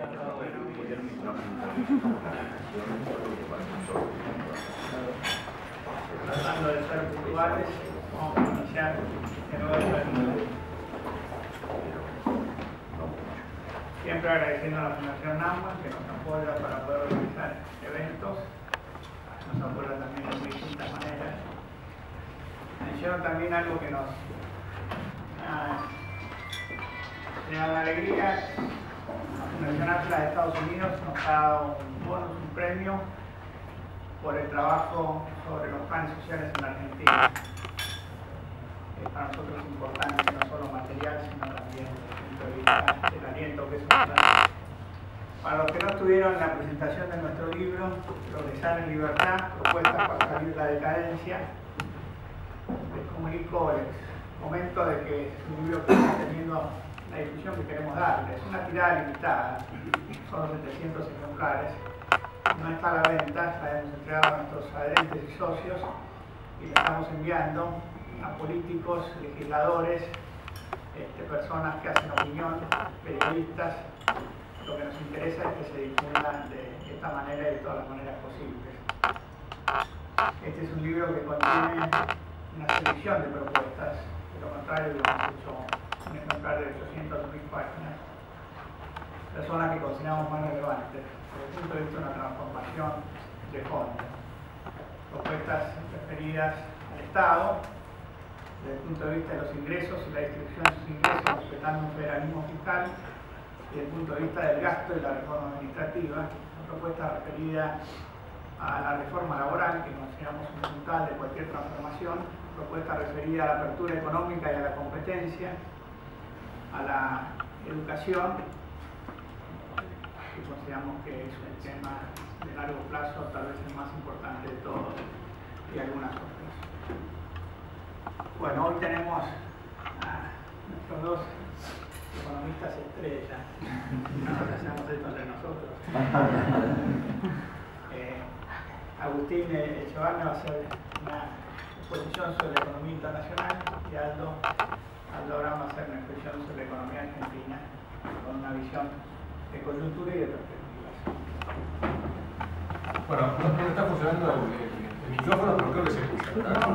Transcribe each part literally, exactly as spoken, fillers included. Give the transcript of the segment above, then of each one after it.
Tratando de ser puntuales, vamos a iniciar de nuevo el mundo. Siempre agradeciendo a la Fundación NAMBA que nos apoya para poder organizar eventos, nos apoya también de distintas maneras. Menciono también algo que nos me da una alegría. La Fundación Atlas de Estados Unidos nos ha dado un bonus, un premio por el trabajo sobre los planes sociales en la Argentina. Eh, para nosotros es importante, no solo material, sino también desde el punto de vista del aliento que es un plan. Para los que no estuvieron en la presentación de nuestro libro, Progresar en Libertad, propuestas para salir de la decadencia, les comunico, les comento de que es un libro que está teniendo la difusión que queremos darle. Es una tirada limitada, son setecientos ejemplares. No está a la venta, la hemos entregado a nuestros adherentes y socios y la estamos enviando a políticos, legisladores, este, personas que hacen opinión, periodistas. Lo que nos interesa es que se difundan de esta manera y de todas las maneras posibles. Este es un libro que contiene una selección de propuestas, de lo contrario hubiéramos hecho un ejemplar de ochocientas mil páginas, personas que consideramos más relevantes desde el punto de vista de una transformación de fondo. Propuestas referidas al Estado, desde el punto de vista de los ingresos y la distribución de sus ingresos, respetando un federalismo fiscal, y desde el punto de vista del gasto y la reforma administrativa. Una propuesta referida a la reforma laboral, que consideramos fundamental de cualquier transformación. Una propuesta referida a la apertura económica y a la competencia, a la educación, que consideramos que es un tema de largo plazo, tal vez el más importante de todos, y algunas otras. Bueno, hoy tenemos a nuestros dos economistas estrella. Nosotros hacemos esto entre nosotros. eh, Agustín Echevarne va a hacer una exposición sobre la economía internacional y Aldo, Aldo Abraham va a hacer una exposición sobre la economía argentina con una visión de coyuntura y de perspectivas. Bueno, no, no está funcionando el, el, el micrófono, pero creo que se escucha.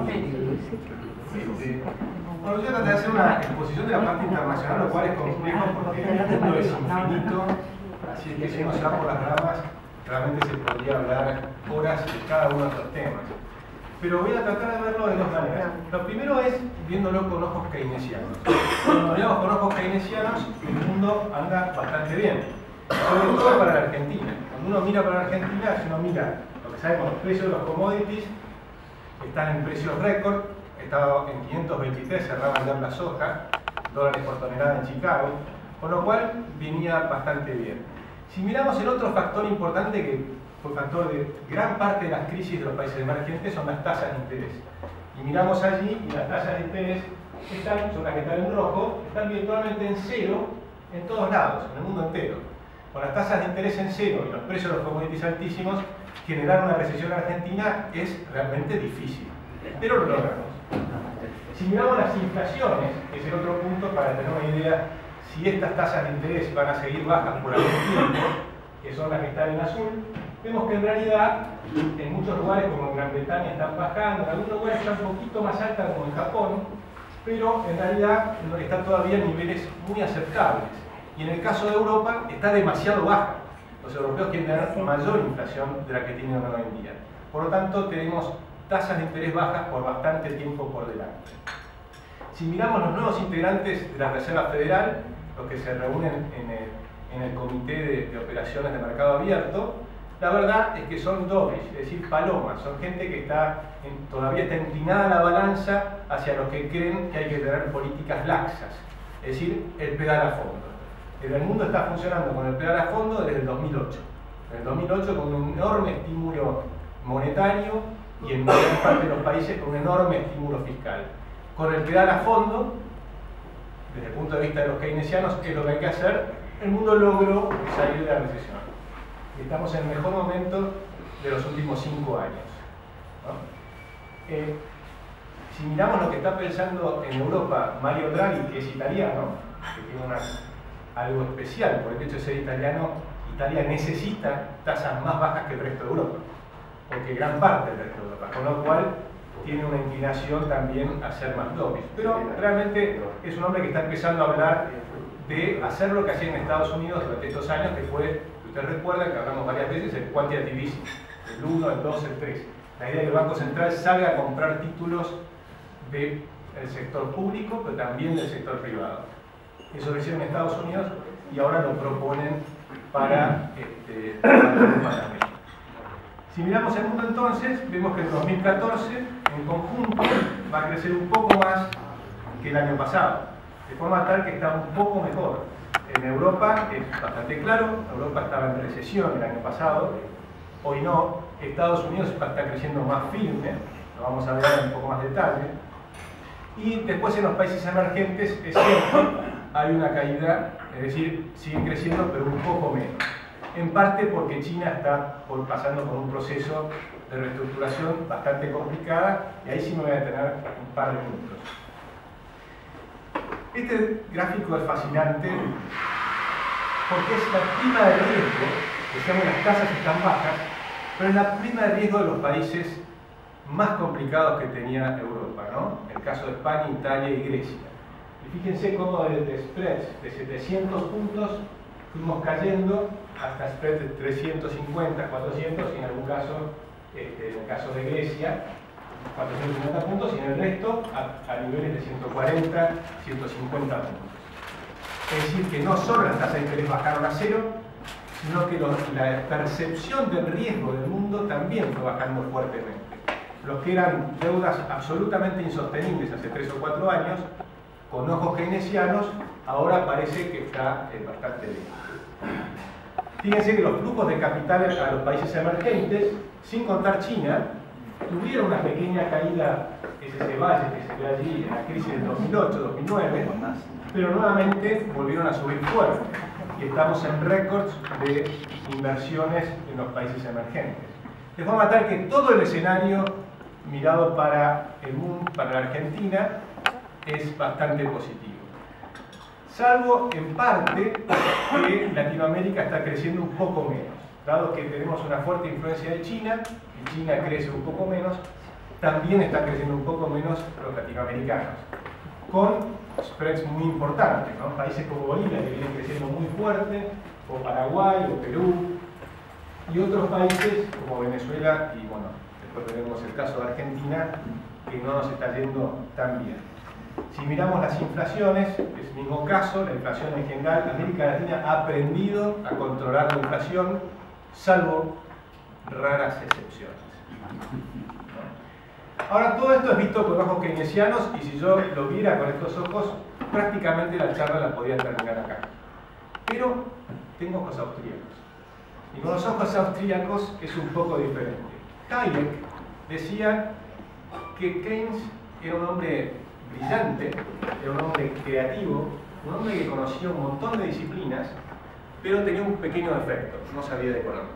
Este, bueno, yo traté de hacer una exposición de la parte internacional, lo cual es complejo porque el mundo es infinito, así es que si uno se va por las ramas, realmente se podría hablar horas de cada uno de estos temas. Pero voy a tratar de verlo de dos maneras. Lo primero es viéndolo con ojos keynesianos. Cuando miramos con ojos keynesianos, el mundo anda bastante bien. Sobre todo para la Argentina. Cuando uno mira para la Argentina, si uno mira lo que sabemos, los precios de los commodities están en precios récord. Estaba en quinientos veintitrés, cerraban ya la soja, dólares por tonelada en Chicago, con lo cual venía bastante bien. Si miramos el otro factor importante, que fue factor de gran parte de las crisis de los países emergentes, son las tasas de interés. Y miramos allí, y las tasas de interés están, son las que están en rojo, están virtualmente en cero en todos lados, en el mundo entero. Con las tasas de interés en cero y los precios de los commodities altísimos, generar una recesión argentina es realmente difícil, pero lo logramos. Si miramos las inflaciones, que es el otro punto para tener una idea si estas tasas de interés van a seguir bajas por algún tiempo, que son las que están en azul, vemos que en realidad en muchos lugares como en Gran Bretaña están bajando, en algunos lugares están un poquito más altas como en Japón, pero en realidad está todavía en niveles muy aceptables. Y en el caso de Europa está demasiado baja. Los europeos quieren tener mayor inflación de la que tienen hoy en día. Por lo tanto, tenemos tasas de interés bajas por bastante tiempo por delante. Si miramos los nuevos integrantes de la Reserva Federal, los que se reúnen en el, en el Comité de, de Operaciones de Mercado Abierto, la verdad es que son dobles, es decir, palomas, son gente que está en, todavía está inclinada la balanza hacia los que creen que hay que tener políticas laxas, es decir, el pedal a fondo. El mundo está funcionando con el pedal a fondo desde el dos mil ocho. En el dos mil ocho con un enorme estímulo monetario y en gran parte de los países con un enorme estímulo fiscal. Con el pedal a fondo, desde el punto de vista de los keynesianos, ¿qué es lo que hay que hacer? El mundo logró salir de la recesión. Y estamos en el mejor momento de los últimos cinco años, ¿no? Eh, si miramos lo que está pensando en Europa Mario Draghi, que es italiano, que tiene una, algo especial por el hecho de ser italiano, Italia necesita tasas más bajas que el resto de Europa, o que gran parte del resto de Europa, con lo cual tiene una inclinación también a ser más dovish. Pero realmente es un hombre que está empezando a hablar de hacer lo que hacía en Estados Unidos durante estos años, que fue, usted recuerda que hablamos varias veces, el quantitative easing, el uno, el dos, el tres. La idea de que el Banco Central salga a comprar títulos del sector público, pero también del sector privado. Eso lo hicieron en Estados Unidos y ahora lo proponen para, este, para Europa también. Si miramos el mundo entonces, vemos que en dos mil catorce, en conjunto, va a crecer un poco más que el año pasado, de forma tal que está un poco mejor. En Europa es bastante claro, Europa estaba en recesión el año pasado, hoy no. Estados Unidos está creciendo más firme, lo vamos a ver en un poco más detalle. Y después en los países emergentes, es cierto, hay una caída, es decir, siguen creciendo, pero un poco menos. En parte porque China está por, pasando por un proceso de reestructuración bastante complicada, y ahí sí me voy a detener un par de minutos. Este gráfico es fascinante porque es la prima de riesgo, decíamos las tasas están bajas, pero es la prima de riesgo de los países más complicados que tenía Europa, ¿no? El caso de España, Italia y Grecia. Y fíjense cómo desde spreads de setecientos puntos fuimos cayendo hasta spreads de trescientos cincuenta, cuatrocientos y en algún caso, este, en el caso de Grecia, cuatrocientos cincuenta puntos y en el resto a, a niveles de ciento cuarenta, ciento cincuenta puntos. Es decir, que no solo las tasas de interés bajaron a cero, sino que los, la percepción del riesgo del mundo también fue bajando fuertemente. Los que eran deudas absolutamente insostenibles hace tres o cuatro años, con ojos keynesianos, ahora parece que está eh, bastante bien. Fíjense que los flujos de capital a los países emergentes, sin contar China, tuvieron una pequeña caída, ese se valle que se ve allí en la crisis del dos mil ocho dos mil nueve, pero nuevamente volvieron a subir fuerte. Y estamos en récords de inversiones en los países emergentes. De forma tal que todo el escenario mirado para el mundo, para la Argentina, es bastante positivo. Salvo en parte que Latinoamérica está creciendo un poco menos. Dado que tenemos una fuerte influencia de China, y China crece un poco menos, también están creciendo un poco menos los latinoamericanos, con spreads muy importantes, ¿no? Países como Bolivia, que vienen creciendo muy fuerte, o Paraguay, o Perú, y otros países como Venezuela, y bueno, después tenemos el caso de Argentina, que no nos está yendo tan bien. Si miramos las inflaciones, es el mismo caso, la inflación en general, América Latina ha aprendido a controlar la inflación, salvo raras excepciones. Ahora, todo esto es visto con ojos keynesianos, y si yo lo viera con estos ojos, prácticamente la charla la podía terminar acá. Pero tengo ojos austríacos. Y con los ojos austríacos es un poco diferente. Hayek decía que Keynes era un hombre brillante, era un hombre creativo, un hombre que conocía un montón de disciplinas, pero tenía un pequeño defecto: no sabía de economía.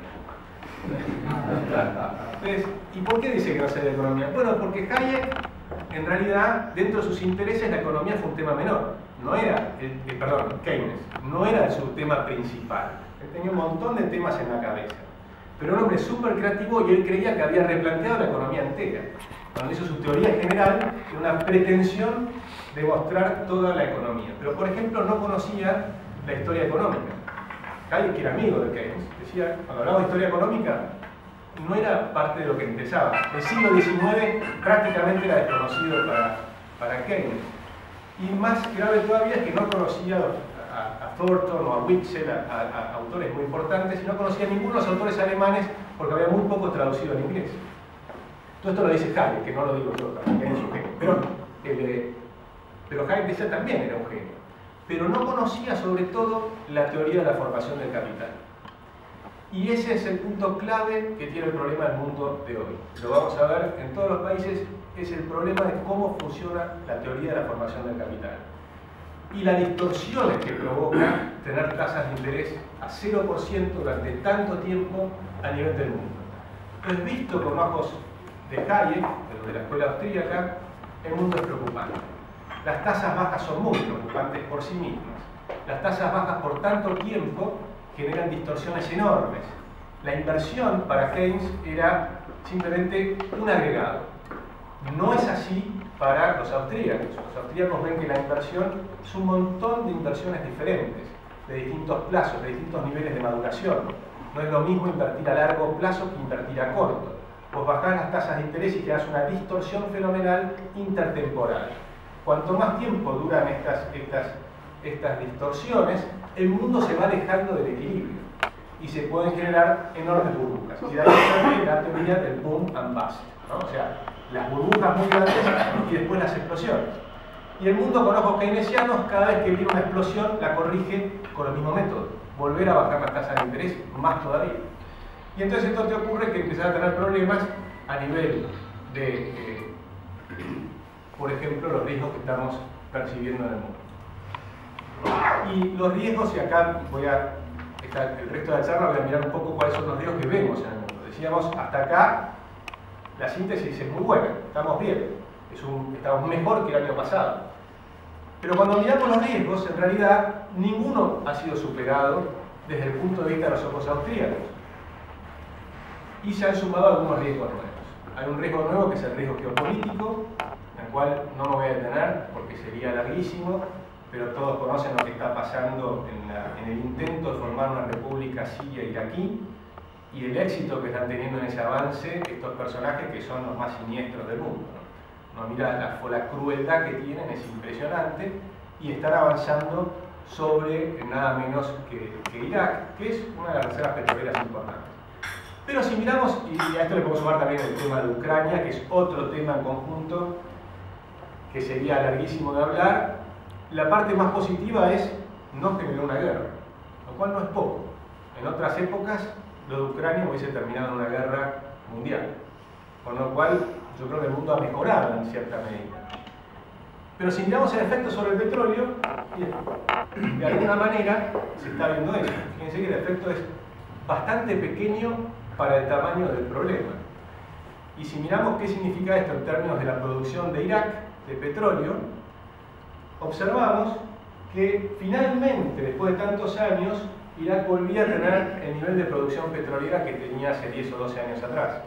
Entonces, ¿y por qué dice que no sabía de economía? Bueno, porque Hayek, en realidad, dentro de sus intereses, la economía fue un tema menor. No era, eh, eh, perdón, Keynes, no era su tema principal. Él tenía un montón de temas en la cabeza. Pero un hombre súper creativo, y él creía que había replanteado la economía entera. Cuando hizo su teoría general, era una pretensión de mostrar toda la economía. Pero, por ejemplo, no conocía la historia económica. Hayek, que era amigo de Keynes, decía, cuando hablaba de historia económica, no era parte de lo que interesaba. El siglo diecinueve prácticamente era desconocido para, para Keynes. Y más grave todavía es que no conocía a, a Thornton o a Witzel, a, a, a autores muy importantes, y no conocía a ninguno de los autores alemanes porque había muy poco traducido al inglés. Todo esto lo dice Hayek, que no lo digo yo, también es un genio. Pero, el, pero Hayek decía también era un genio. Pero no conocía sobre todo la teoría de la formación del capital. Y ese es el punto clave que tiene el problema del mundo de hoy. Lo vamos a ver en todos los países, es el problema de cómo funciona la teoría de la formación del capital. Y las distorsiones que provoca tener tasas de interés a cero por ciento durante tanto tiempo a nivel del mundo. Entonces, visto con ojos de Hayek, de la escuela austríaca, el mundo es preocupante. Las tasas bajas son muy preocupantes por sí mismas. Las tasas bajas por tanto tiempo generan distorsiones enormes. La inversión para Keynes era simplemente un agregado. No es así para los austríacos. Los austríacos ven que la inversión es un montón de inversiones diferentes, de distintos plazos, de distintos niveles de maduración. No es lo mismo invertir a largo plazo que invertir a corto. Vos bajás las tasas de interés y te das una distorsión fenomenal intertemporal. Cuanto más tiempo duran estas, estas, estas distorsiones, el mundo se va alejando del equilibrio y se pueden generar enormes burbujas. Y de ahí sale la teoría del boom and bust, ¿no? O sea, las burbujas muy grandes y después las explosiones. Y el mundo con ojos keynesianos, cada vez que viene una explosión, la corrige con el mismo método. Volver a bajar las tasas de interés, más todavía. Y entonces esto te ocurre que empezás a tener problemas a nivel de, eh, por ejemplo, los riesgos que estamos percibiendo en el mundo. Y los riesgos, y acá voy a, el resto de la charla voy a mirar un poco cuáles son los riesgos que vemos en el mundo. Decíamos, hasta acá, la síntesis es muy buena, estamos bien, es un, estamos mejor que el año pasado. Pero cuando miramos los riesgos, en realidad, ninguno ha sido superado desde el punto de vista de los ojos austríacos. Y se han sumado algunos riesgos nuevos. Hay un riesgo nuevo que es el riesgo geopolítico, en el cual no me voy a detener porque sería larguísimo, pero todos conocen lo que está pasando en, la, en el intento de formar una república siria iraquí y el éxito que están teniendo en ese avance estos personajes que son los más siniestros del mundo, ¿no? No, mira, la, la crueldad que tienen es impresionante y están avanzando sobre nada menos que, que Irak, que es una de las reservas petroleras importantes. Pero si miramos, y a esto le podemos sumar también el tema de Ucrania, que es otro tema en conjunto que sería larguísimo de hablar, la parte más positiva es no generar una guerra, lo cual no es poco. En otras épocas, lo de Ucrania hubiese terminado en una guerra mundial, con lo cual yo creo que el mundo ha mejorado en cierta medida. Pero si miramos el efecto sobre el petróleo, de alguna manera se está viendo eso. Fíjense que el efecto es bastante pequeño para el tamaño del problema. Y si miramos qué significa esto en términos de la producción de Irak, de petróleo, observamos que finalmente, después de tantos años, Irak volvía a tener el nivel de producción petrolera que tenía hace diez o doce años atrás.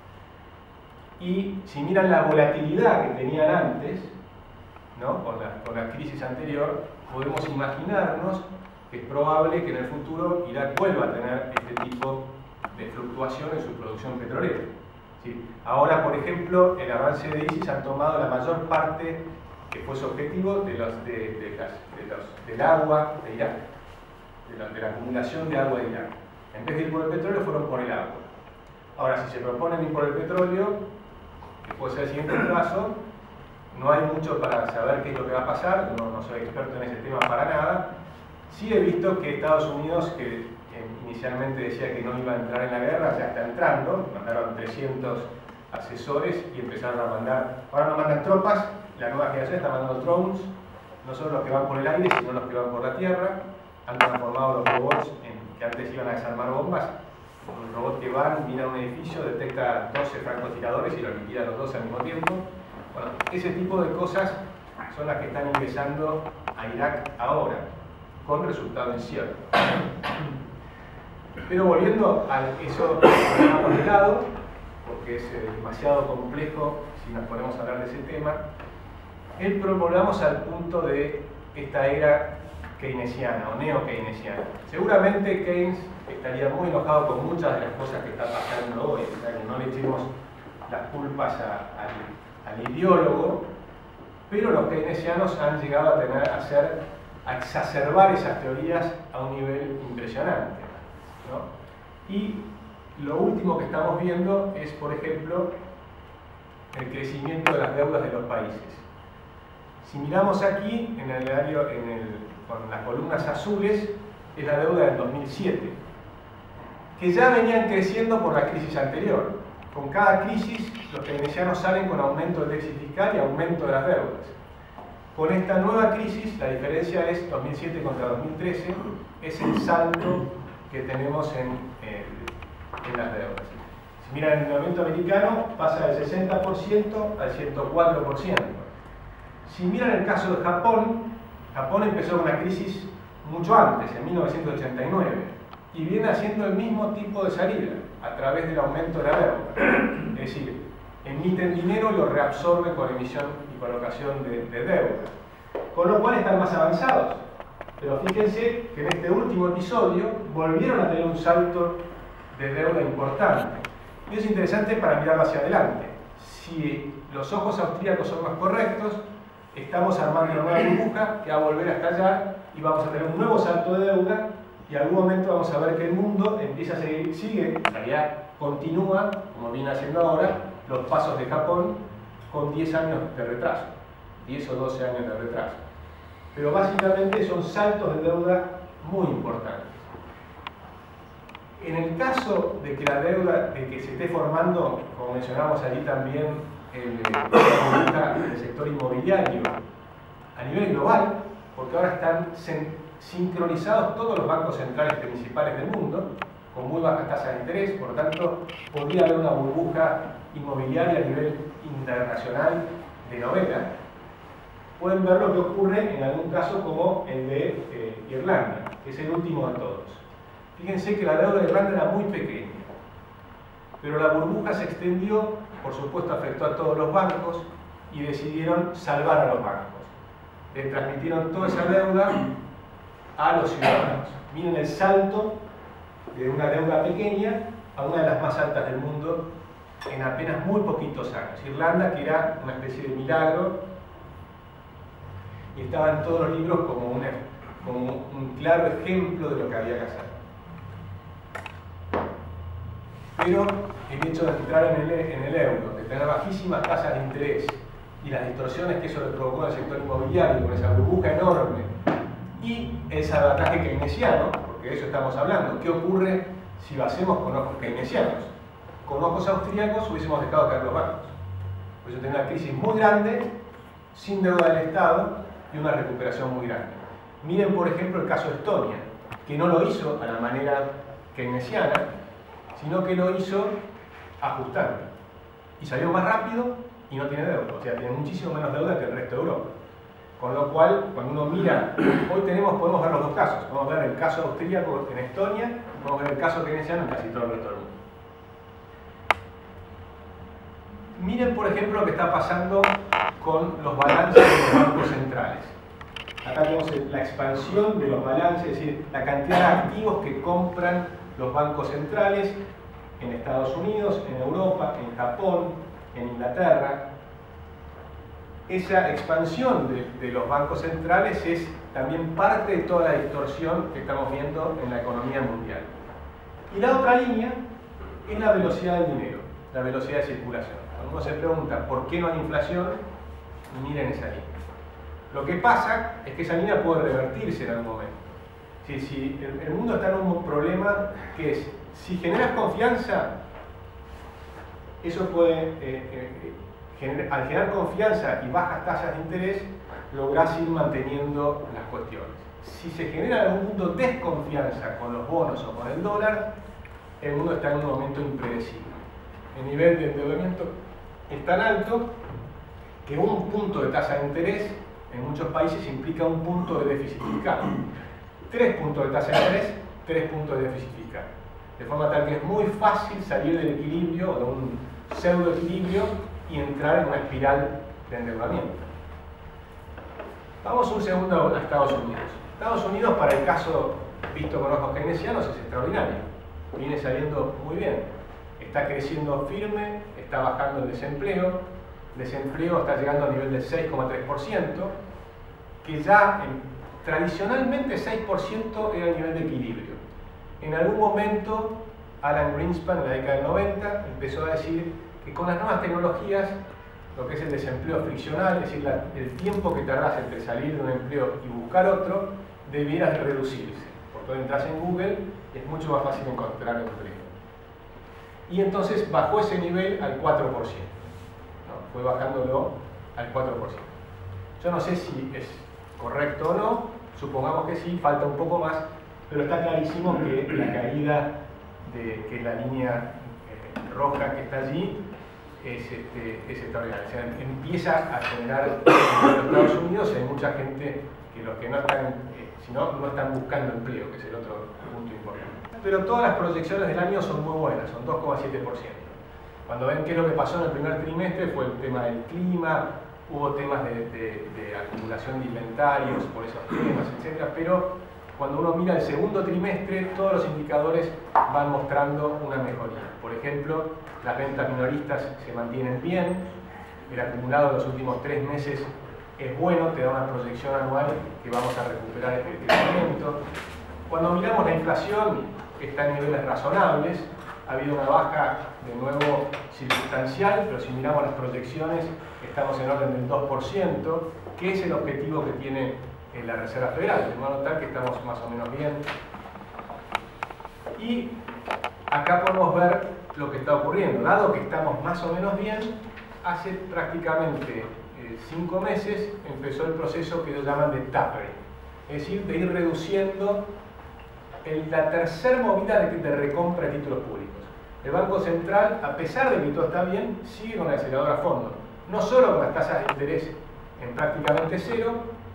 Y si miran la volatilidad que tenían antes, ¿no? con, la, con la crisis anterior, podemos imaginarnos que es probable que en el futuro Irak vuelva a tener este tipo de fluctuación en su producción petrolera. ¿Sí? Ahora, por ejemplo, el avance de ISIS ha tomado la mayor parte que fue su objetivo de los, de, de las, de los, del agua de Irak, de la, de la acumulación de agua de Irak. En vez de ir por el petróleo, fueron por el agua. Ahora, si se proponen ir por el petróleo, que puede ser el siguiente paso, no hay mucho para saber qué es lo que va a pasar, no, no soy experto en ese tema para nada. Sí he visto que Estados Unidos, que inicialmente decía que no iba a entrar en la guerra, ya está entrando, mandaron trescientos asesores y empezaron a mandar, ahora no mandan tropas, la nueva generación está mandando drones, no solo los que van por el aire, sino los que van por la tierra. Han transformado los robots en, que antes iban a desarmar bombas, un robot que va, mira a un edificio, detecta doce francotiradores y los liquida a los doce al mismo tiempo. Bueno, ese tipo de cosas son las que están ingresando a Irak ahora, con resultado incierto. Pero volviendo a eso que dejamos de lado, porque es eh, demasiado complejo si nos ponemos a hablar de ese tema, el, volvamos al punto de esta era keynesiana o neo-keynesiana. Seguramente Keynes estaría muy enojado con muchas de las cosas que están pasando hoy, o sea, que no le echemos las culpas a, al, al ideólogo, pero los keynesianos han llegado a tener a hacer, a exacerbar esas teorías a un nivel impresionante, ¿no? Y lo último que estamos viendo es, por ejemplo, el crecimiento de las deudas de los países. Si miramos aquí, en el área, en el, con las columnas azules, es la deuda del dos mil siete, que ya venían creciendo por la crisis anterior. Con cada crisis, los keynesianos salen con aumento del déficit fiscal y aumento de las deudas. Con esta nueva crisis, la diferencia es dos mil siete contra dos mil trece, es el salto que tenemos en, en, en las deudas. Si miran el movimiento americano, pasa del sesenta por ciento al ciento cuatro por ciento. Si miran el caso de Japón, Japón empezó una crisis mucho antes, en mil novecientos ochenta y nueve. y viene haciendo el mismo tipo de salida, a través del aumento de la deuda. Es decir, emiten dinero y lo reabsorben con emisión y colocación de, de deuda. Con lo cual están más avanzados. Pero fíjense que en este último episodio volvieron a tener un salto de deuda importante. Y es interesante para mirar hacia adelante. Si los ojos austríacos son los correctos, estamos armando una nueva burbuja que va a volver a estallar y vamos a tener un nuevo salto de deuda y en algún momento vamos a ver que el mundo empieza a seguir, sigue, en realidad continúa, como viene haciendo ahora, los pasos de Japón con diez años de retraso, diez o doce años de retraso. Pero básicamente son saltos de deuda muy importantes. En el caso de que la deuda, de que se esté formando, como mencionamos allí también, el, el sector inmobiliario a nivel global, porque ahora están sincronizados todos los bancos centrales principales del mundo, con muy bajas tasas de interés, por lo tanto, podría haber una burbuja inmobiliaria a nivel internacional de novela. Pueden ver lo que ocurre en algún caso como el de eh, Irlanda, que es el último de todos. Fíjense que la deuda de Irlanda era muy pequeña, pero la burbuja se extendió, por supuesto afectó a todos los bancos y decidieron salvar a los bancos. Le transmitieron toda esa deuda a los ciudadanos. Miren el salto de una deuda pequeña a una de las más altas del mundo en apenas muy poquitos años. Irlanda, que era una especie de milagro, y estaba en todos los libros como, una, como un claro ejemplo de lo que había que hacer. Pero el hecho de entrar en el, en el euro, de tener bajísimas tasas de interés y las distorsiones que eso le provocó al sector inmobiliario con esa burbuja enorme y el salvataje keynesiano, porque de eso estamos hablando, ¿qué ocurre si lo hacemos con ojos keynesianos? Con ojos austríacos hubiésemos dejado caer los bancos. Por eso tenía una crisis muy grande, sin deuda del Estado y una recuperación muy grande. Miren, por ejemplo, el caso de Estonia, que no lo hizo a la manera keynesiana, sino que lo hizo ajustando. Y salió más rápido y no tiene deuda, o sea, tiene muchísimo menos deuda que el resto de Europa. Con lo cual, cuando uno mira, hoy tenemos, podemos ver los dos casos. Podemos ver el caso austríaco en Estonia, podemos ver el caso keynesiano en casi todo el resto del mundo. Miren, por ejemplo, lo que está pasando con los balances de los bancos centrales. Acá tenemos la expansión de los balances, es decir, la cantidad de activos que compran los bancos centrales en Estados Unidos, en Europa, en Japón, en Inglaterra. Esa expansión de, de los bancos centrales es también parte de toda la distorsión que estamos viendo en la economía mundial. Y la otra línea es la velocidad del dinero, la velocidad de circulación. Cuando uno se pregunta por qué no hay inflación, miren esa línea. Lo que pasa es que esa línea puede revertirse en algún momento. Si, si el, el mundo está en un problema que es, si generas confianza, eso puede, eh, eh, gener, al generar confianza y bajas tasas de interés, lográs ir manteniendo las cuestiones. Si se genera en algún punto desconfianza con los bonos o con el dólar, el mundo está en un momento impredecible. El nivel de endeudamiento es tan alto que un punto de tasa de interés en muchos países implica un punto de déficit fiscal. Tres puntos de tasa de interés, tres puntos de déficit fiscal. De forma tal que es muy fácil salir del equilibrio o de un pseudo equilibrio y entrar en una espiral de endeudamiento. Vamos un segundo a Estados Unidos. Estados Unidos, para el caso visto con ojos keynesianos, es extraordinario. Viene saliendo muy bien. Está creciendo firme, está bajando el desempleo. El desempleo está llegando a nivel del seis coma tres por ciento, que ya en, tradicionalmente seis por ciento era el nivel de equilibrio. En algún momento, Alan Greenspan, en la década del noventa, empezó a decir que con las nuevas tecnologías, lo que es el desempleo friccional, es decir, la, el tiempo que tardás entre salir de un empleo y buscar otro, debiera reducirse. Porque entras en Google y es mucho más fácil encontrar empleo. Y entonces bajó ese nivel al cuatro por ciento. ¿No? Fue bajándolo al cuatro por ciento. Yo no sé si es correcto o no, supongamos que sí, falta un poco más, pero está clarísimo que la caída de que la línea eh, roja que está allí es, este, es extraordinaria. O sea, empieza a generar en los Estados Unidos hay mucha gente que los que no están, eh, si no, no están buscando empleo, que es el otro punto importante. pero todas las proyecciones del año son muy buenas, son dos coma siete por ciento. Cuando ven qué es lo que pasó en el primer trimestre, fue el tema del clima, hubo temas de, de, de acumulación de inventarios por esos temas, etcétera, pero cuando uno mira el segundo trimestre, todos los indicadores van mostrando una mejoría. Por ejemplo, las ventas minoristas se mantienen bien, el acumulado de los últimos tres meses es bueno, te da una proyección anual que vamos a recuperar este crecimiento. Cuando miramos la inflación, está en niveles razonables, ha habido una baja de nuevo circunstancial, pero si miramos las proyecciones, estamos en orden del dos por ciento, que es el objetivo que tiene la Reserva Federal, de modo tal que estamos más o menos bien. Y acá podemos ver lo que está ocurriendo. Dado que estamos más o menos bien, hace prácticamente eh, cinco meses empezó el proceso que ellos llaman de tapering, es decir, de ir reduciendo el, la tercera movida de, de recompra de títulos públicos. El Banco Central, a pesar de que todo está bien, sigue con el acelerador a fondo. No solo con las tasas de interés en prácticamente cero,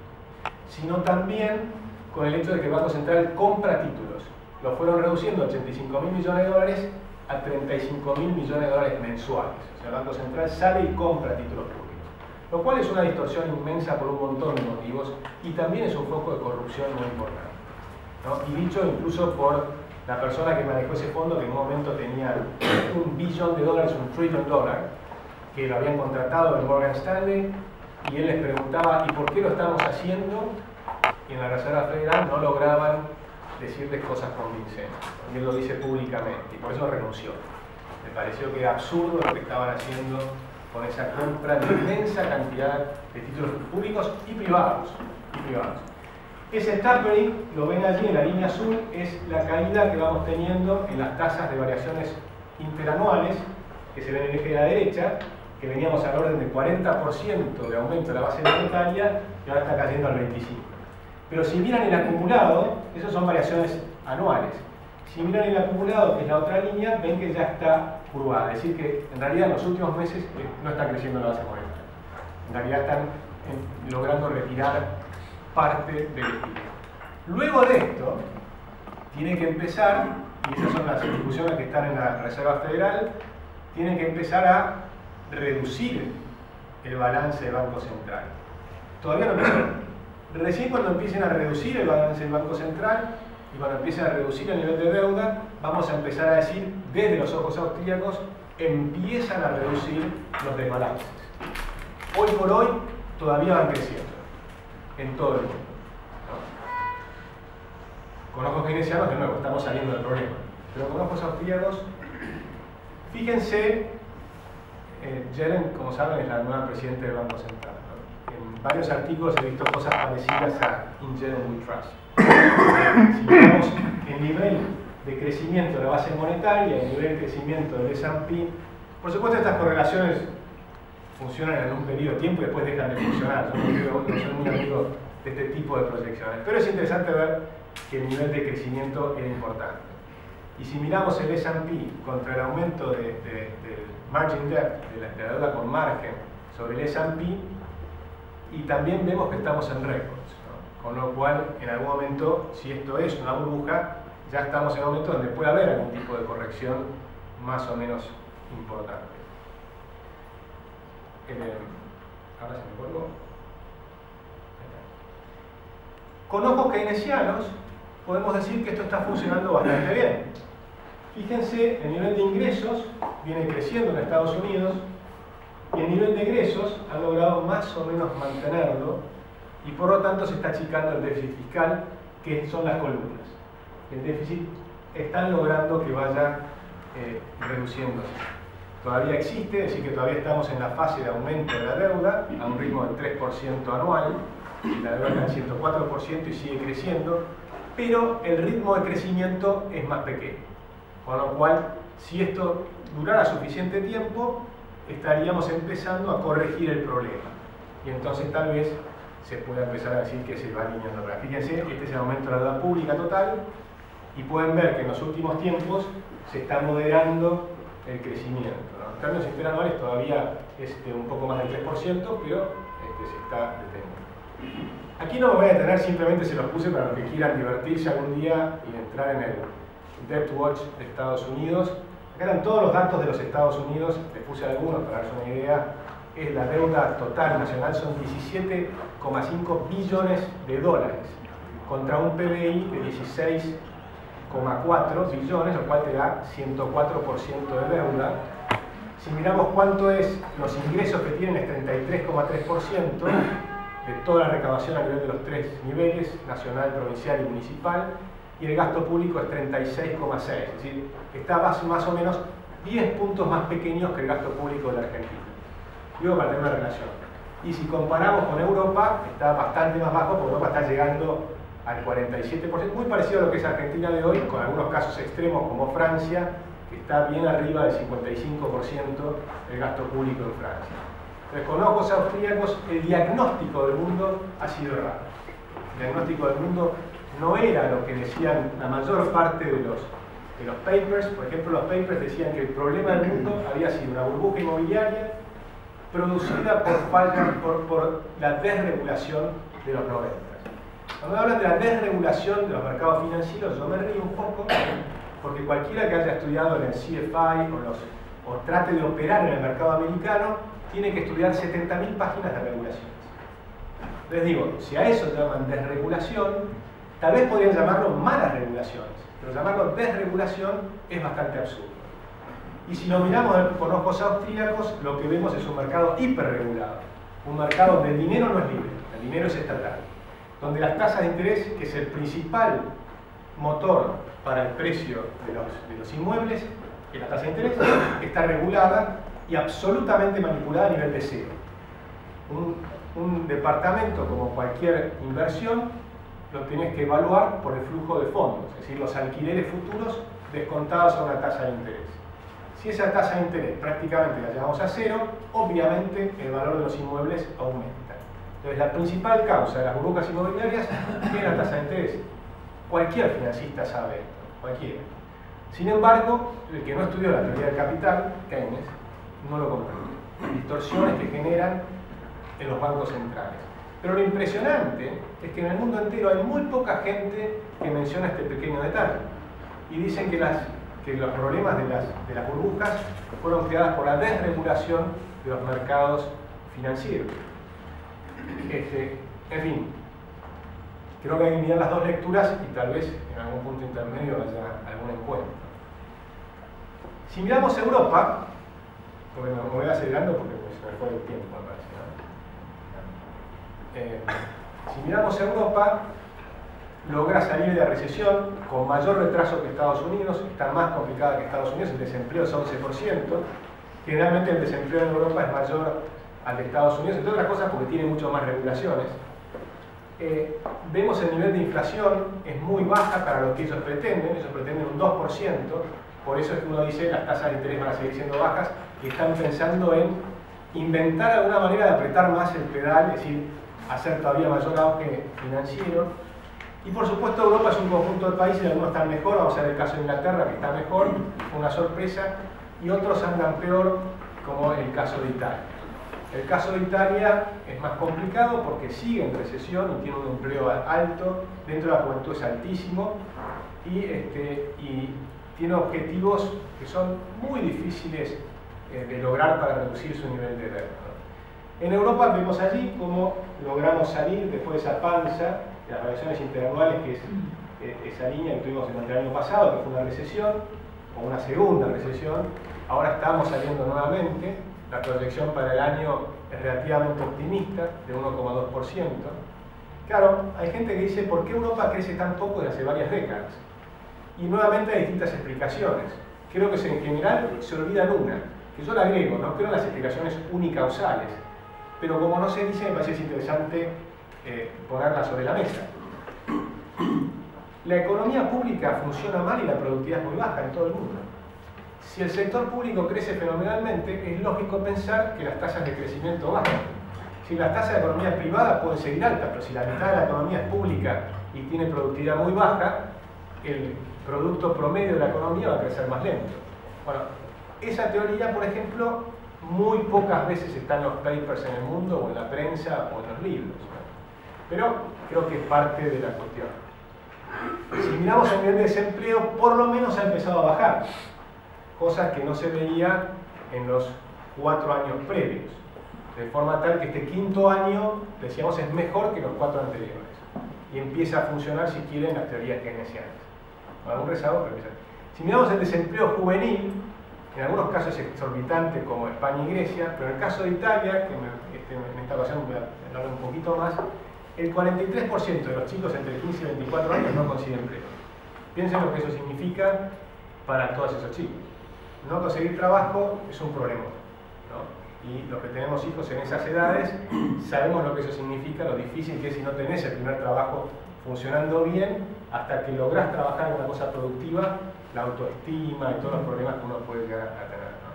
sino también con el hecho de que el Banco Central compra títulos. Lo fueron reduciendo de ochenta y cinco mil millones de dólares a treinta y cinco mil millones de dólares mensuales. O sea, el Banco Central sale y compra títulos públicos. Lo cual es una distorsión inmensa por un montón de motivos y también es un foco de corrupción muy importante, ¿no? Y dicho incluso por la persona que manejó ese fondo, que en un momento tenía un billón de dólares, un trillion dólar, que lo habían contratado en Morgan Stanley, y él les preguntaba, ¿y por qué lo estamos haciendo? Y en la Reserva Federal no lograban decirles cosas convincentes. Y él lo dice públicamente, y por eso renunció. Me pareció que era absurdo lo que estaban haciendo con esa compra de inmensa cantidad de títulos públicos y privados. Y privados. Ese tapering, lo ven allí en la línea azul, es la caída que vamos teniendo en las tasas de variaciones interanuales, que se ven en el eje de la derecha, que veníamos al orden del cuarenta por ciento de aumento de la base monetaria y ahora está cayendo al veinticinco por ciento. Pero si miran el acumulado, esas son variaciones anuales. Si miran el acumulado, que es la otra línea, ven que ya está curvada. Es decir, que en realidad en los últimos meses no está creciendo la base monetaria. En realidad están en, logrando retirar parte del estilo. Luego de esto, tiene que empezar, y esas son las discusiones que están en la Reserva Federal, tienen que empezar a reducir el balance del Banco Central. Todavía no empezó. Recién cuando empiecen a reducir el balance del Banco Central y cuando empiecen a reducir el nivel de deuda, vamos a empezar a decir, desde los ojos austríacos, empiezan a reducir los desbalances. Hoy por hoy todavía van creciendo en todo el mundo, ¿no? Con ojos keynesianos, de nuevo, estamos saliendo del problema. Pero con ojos austríacos, fíjense, eh, Yellen, como saben, es la nueva presidenta del Banco Central, ¿no? En varios artículos he visto cosas parecidas a In Yellen We Trust. Si vemos el nivel de crecimiento de la base monetaria, el nivel de crecimiento del ese and pe, por supuesto estas correlaciones funcionan en un periodo de tiempo y después dejan de funcionar. Yo no, creo, no soy muy amigo de este tipo de proyecciones, pero es interesante ver que el nivel de crecimiento es importante. Y si miramos el ese and pe contra el aumento de, de, del margin debt, de la, de la deuda con margen sobre el ese and pe, y también vemos que estamos en récords, ¿no? Con lo cual, en algún momento, si esto es una burbuja, ya estamos en un momento donde puede haber algún tipo de corrección más o menos importante. Eh, ahora se me vuelvo. Con ojos keynesianos, podemos decir que esto está funcionando bastante bien. Fíjense, el nivel de ingresos viene creciendo en Estados Unidos y el nivel de egresos ha logrado más o menos mantenerlo y por lo tanto se está achicando el déficit fiscal, que son las columnas. El déficit están logrando que vaya eh, reduciéndose. Todavía existe, es decir que todavía estamos en la fase de aumento de la deuda a un ritmo del tres por ciento anual, la deuda está en ciento cuatro por ciento y sigue creciendo, pero el ritmo de crecimiento es más pequeño. Con lo cual, si esto durara suficiente tiempo, estaríamos empezando a corregir el problema. Y entonces tal vez se pueda empezar a decir que se va alineando. Pero fíjense, este es el aumento de la deuda pública total, y pueden ver que en los últimos tiempos se está moderando el crecimiento, ¿no? En términos interanuales todavía es de un poco más del tres por ciento, pero este, se está deteniendo. Aquí no me voy a detener, simplemente se los puse para los que quieran divertirse algún día y entrar en el Debt Watch de Estados Unidos. Acá eran todos los datos de los Estados Unidos, les puse algunos para darse una idea. Es la deuda total nacional, son diecisiete coma cinco billones de dólares contra un P B I de dieciséis coma cuatro billones, lo cual te da ciento cuatro por ciento de deuda. Si miramos cuánto es los ingresos que tienen, es treinta y tres coma tres por ciento de toda la recaudación a nivel de los tres niveles, nacional, provincial y municipal, y el gasto público es treinta y seis coma seis, es decir, está más, más o menos diez puntos más pequeños que el gasto público de la Argentina. Digo, para tener una relación. Y si comparamos con Europa, está bastante más bajo, porque Europa está llegando al cuarenta y siete por ciento, muy parecido a lo que es Argentina de hoy, con algunos casos extremos como Francia, que está bien arriba del cincuenta y cinco por ciento del gasto público en Francia. Entonces, con ojos austríacos, el diagnóstico del mundo ha sido errado. El diagnóstico del mundo no era lo que decían la mayor parte de los, de los papers. Por ejemplo, los papers decían que el problema del mundo había sido una burbuja inmobiliaria producida por, falta, por, por la desregulación de los noventa. Cuando hablan de la desregulación de los mercados financieros, yo me río un poco, porque cualquiera que haya estudiado en el C F I o, los, o trate de operar en el mercado americano, tiene que estudiar setenta mil páginas de regulaciones. Les digo, si a eso llaman desregulación, tal vez podrían llamarlo malas regulaciones, pero llamarlo desregulación es bastante absurdo. Y si lo miramos con ojos austríacos, lo que vemos es un mercado hiperregulado, un mercado donde el dinero no es libre, el dinero es estatal, donde las tasas de interés, que es el principal motor para el precio de los, de los inmuebles, que la tasa de interés está regulada y absolutamente manipulada a nivel de cero. Un, un departamento, como cualquier inversión, lo tienes que evaluar por el flujo de fondos, es decir, los alquileres futuros descontados a una tasa de interés. Si esa tasa de interés prácticamente la llevamos a cero, obviamente el valor de los inmuebles aumenta. Entonces, la principal causa de las burbujas inmobiliarias es la tasa de interés. Cualquier financista sabe esto, cualquiera. Sin embargo, el que no estudió la teoría del capital, Keynes, no lo comprende. Distorsiones que generan en los bancos centrales. Pero lo impresionante es que en el mundo entero hay muy poca gente que menciona este pequeño detalle. Y dicen que, las, que los problemas de las, de las burbujas fueron creadas por la desregulación de los mercados financieros. Este, en fin, creo que hay que mirar las dos lecturas y tal vez en algún punto intermedio haya algún encuentro. Si miramos Europa, porque me voy acelerando porque se me fue el tiempo, me parece, ¿no? Eh, si miramos Europa, logra salir de la recesión con mayor retraso que Estados Unidos, está más complicada que Estados Unidos, el desempleo es once por ciento, generalmente el desempleo en Europa es mayor al de Estados Unidos, entre otras cosas porque tiene mucho más regulaciones. Eh, vemos el nivel de inflación es muy baja para lo que ellos pretenden, ellos pretenden un dos por ciento, por eso es que uno dice las tasas de interés van a seguir siendo bajas y están pensando en inventar alguna manera de apretar más el pedal, es decir, hacer todavía mayor auge financiero. Y por supuesto Europa es un conjunto de países, algunos están mejor, vamos a ver el caso de Inglaterra que está mejor, fue una sorpresa, y otros andan peor, como el caso de Italia. El caso de Italia es más complicado porque sigue en recesión y tiene un empleo alto, dentro de la juventud es altísimo, y, este, y tiene objetivos que son muy difíciles eh, de lograr para reducir su nivel de deuda. En Europa vemos allí cómo logramos salir después de esa panza de las variaciones interanuales, que es eh, esa línea que tuvimos durante el año pasado, que fue una recesión, o una segunda recesión. Ahora estamos saliendo nuevamente. La proyección para el año es relativamente optimista, de uno coma dos por ciento. Claro, hay gente que dice, ¿por qué Europa crece tan poco desde hace varias décadas? Y nuevamente hay distintas explicaciones. Creo que en general se olvidan una, que yo la agrego, no creo en las explicaciones unicausales, pero como no se dice, me parece interesante eh, ponerla sobre la mesa. La economía pública funciona mal y la productividad es muy baja en todo el mundo. Si el sector público crece fenomenalmente, es lógico pensar que las tasas de crecimiento bajan. Si las tasas de economía privada pueden seguir altas, pero si la mitad de la economía es pública y tiene productividad muy baja, el producto promedio de la economía va a crecer más lento. Bueno, esa teoría, por ejemplo, muy pocas veces está en los papers en el mundo, o en la prensa, o en los libros. Pero creo que es parte de la cuestión. Si miramos el nivel de desempleo, por lo menos ha empezado a bajar, cosa que no se veía en los cuatro años previos, de forma tal que este quinto año, decíamos, es mejor que los cuatro anteriores, y empieza a funcionar, si quieren, las teorías keynesianas. Algún rezago, pero empieza. Si miramos el desempleo juvenil, en algunos casos es exorbitante, como España y Grecia, pero en el caso de Italia, que me, este, en esta ocasión voy a hablar un poquito más, el cuarenta y tres por ciento de los chicos entre quince y veinticuatro años no consiguen empleo. Piensen lo que eso significa para todos esos chicos. No conseguir trabajo es un problema, ¿no? Y los que tenemos hijos en esas edades sabemos lo que eso significa, lo difícil que es si no tenés el primer trabajo funcionando bien, hasta que lográs trabajar en una cosa productiva, la autoestima y todos los problemas que uno puede llegar a tener, ¿no?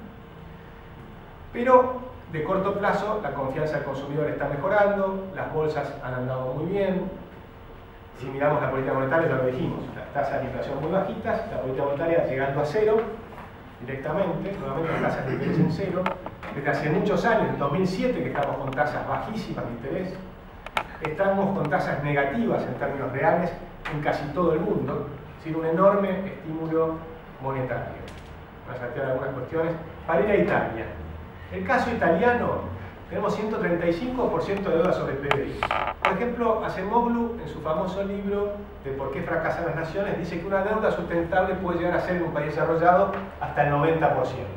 Pero de corto plazo la confianza del consumidor está mejorando, las bolsas han andado muy bien. Si miramos la política monetaria, ya lo dijimos, las tasas de inflación muy bajitas, la política monetaria llegando a cero directamente, nuevamente las tasas de interés en cero. Desde hace muchos años, en dos mil siete, que estamos con tasas bajísimas de interés, estamos con tasas negativas en términos reales en casi todo el mundo, sin un enorme estímulo monetario. Vamos a saltear algunas cuestiones. Para ir a Italia. El caso italiano, tenemos ciento treinta y cinco por ciento de deuda sobre el P B I. Por ejemplo, Acemoglu, en su famoso libro de ¿Por qué fracasan las naciones?, dice que una deuda sustentable puede llegar a ser en un país desarrollado hasta el noventa por ciento.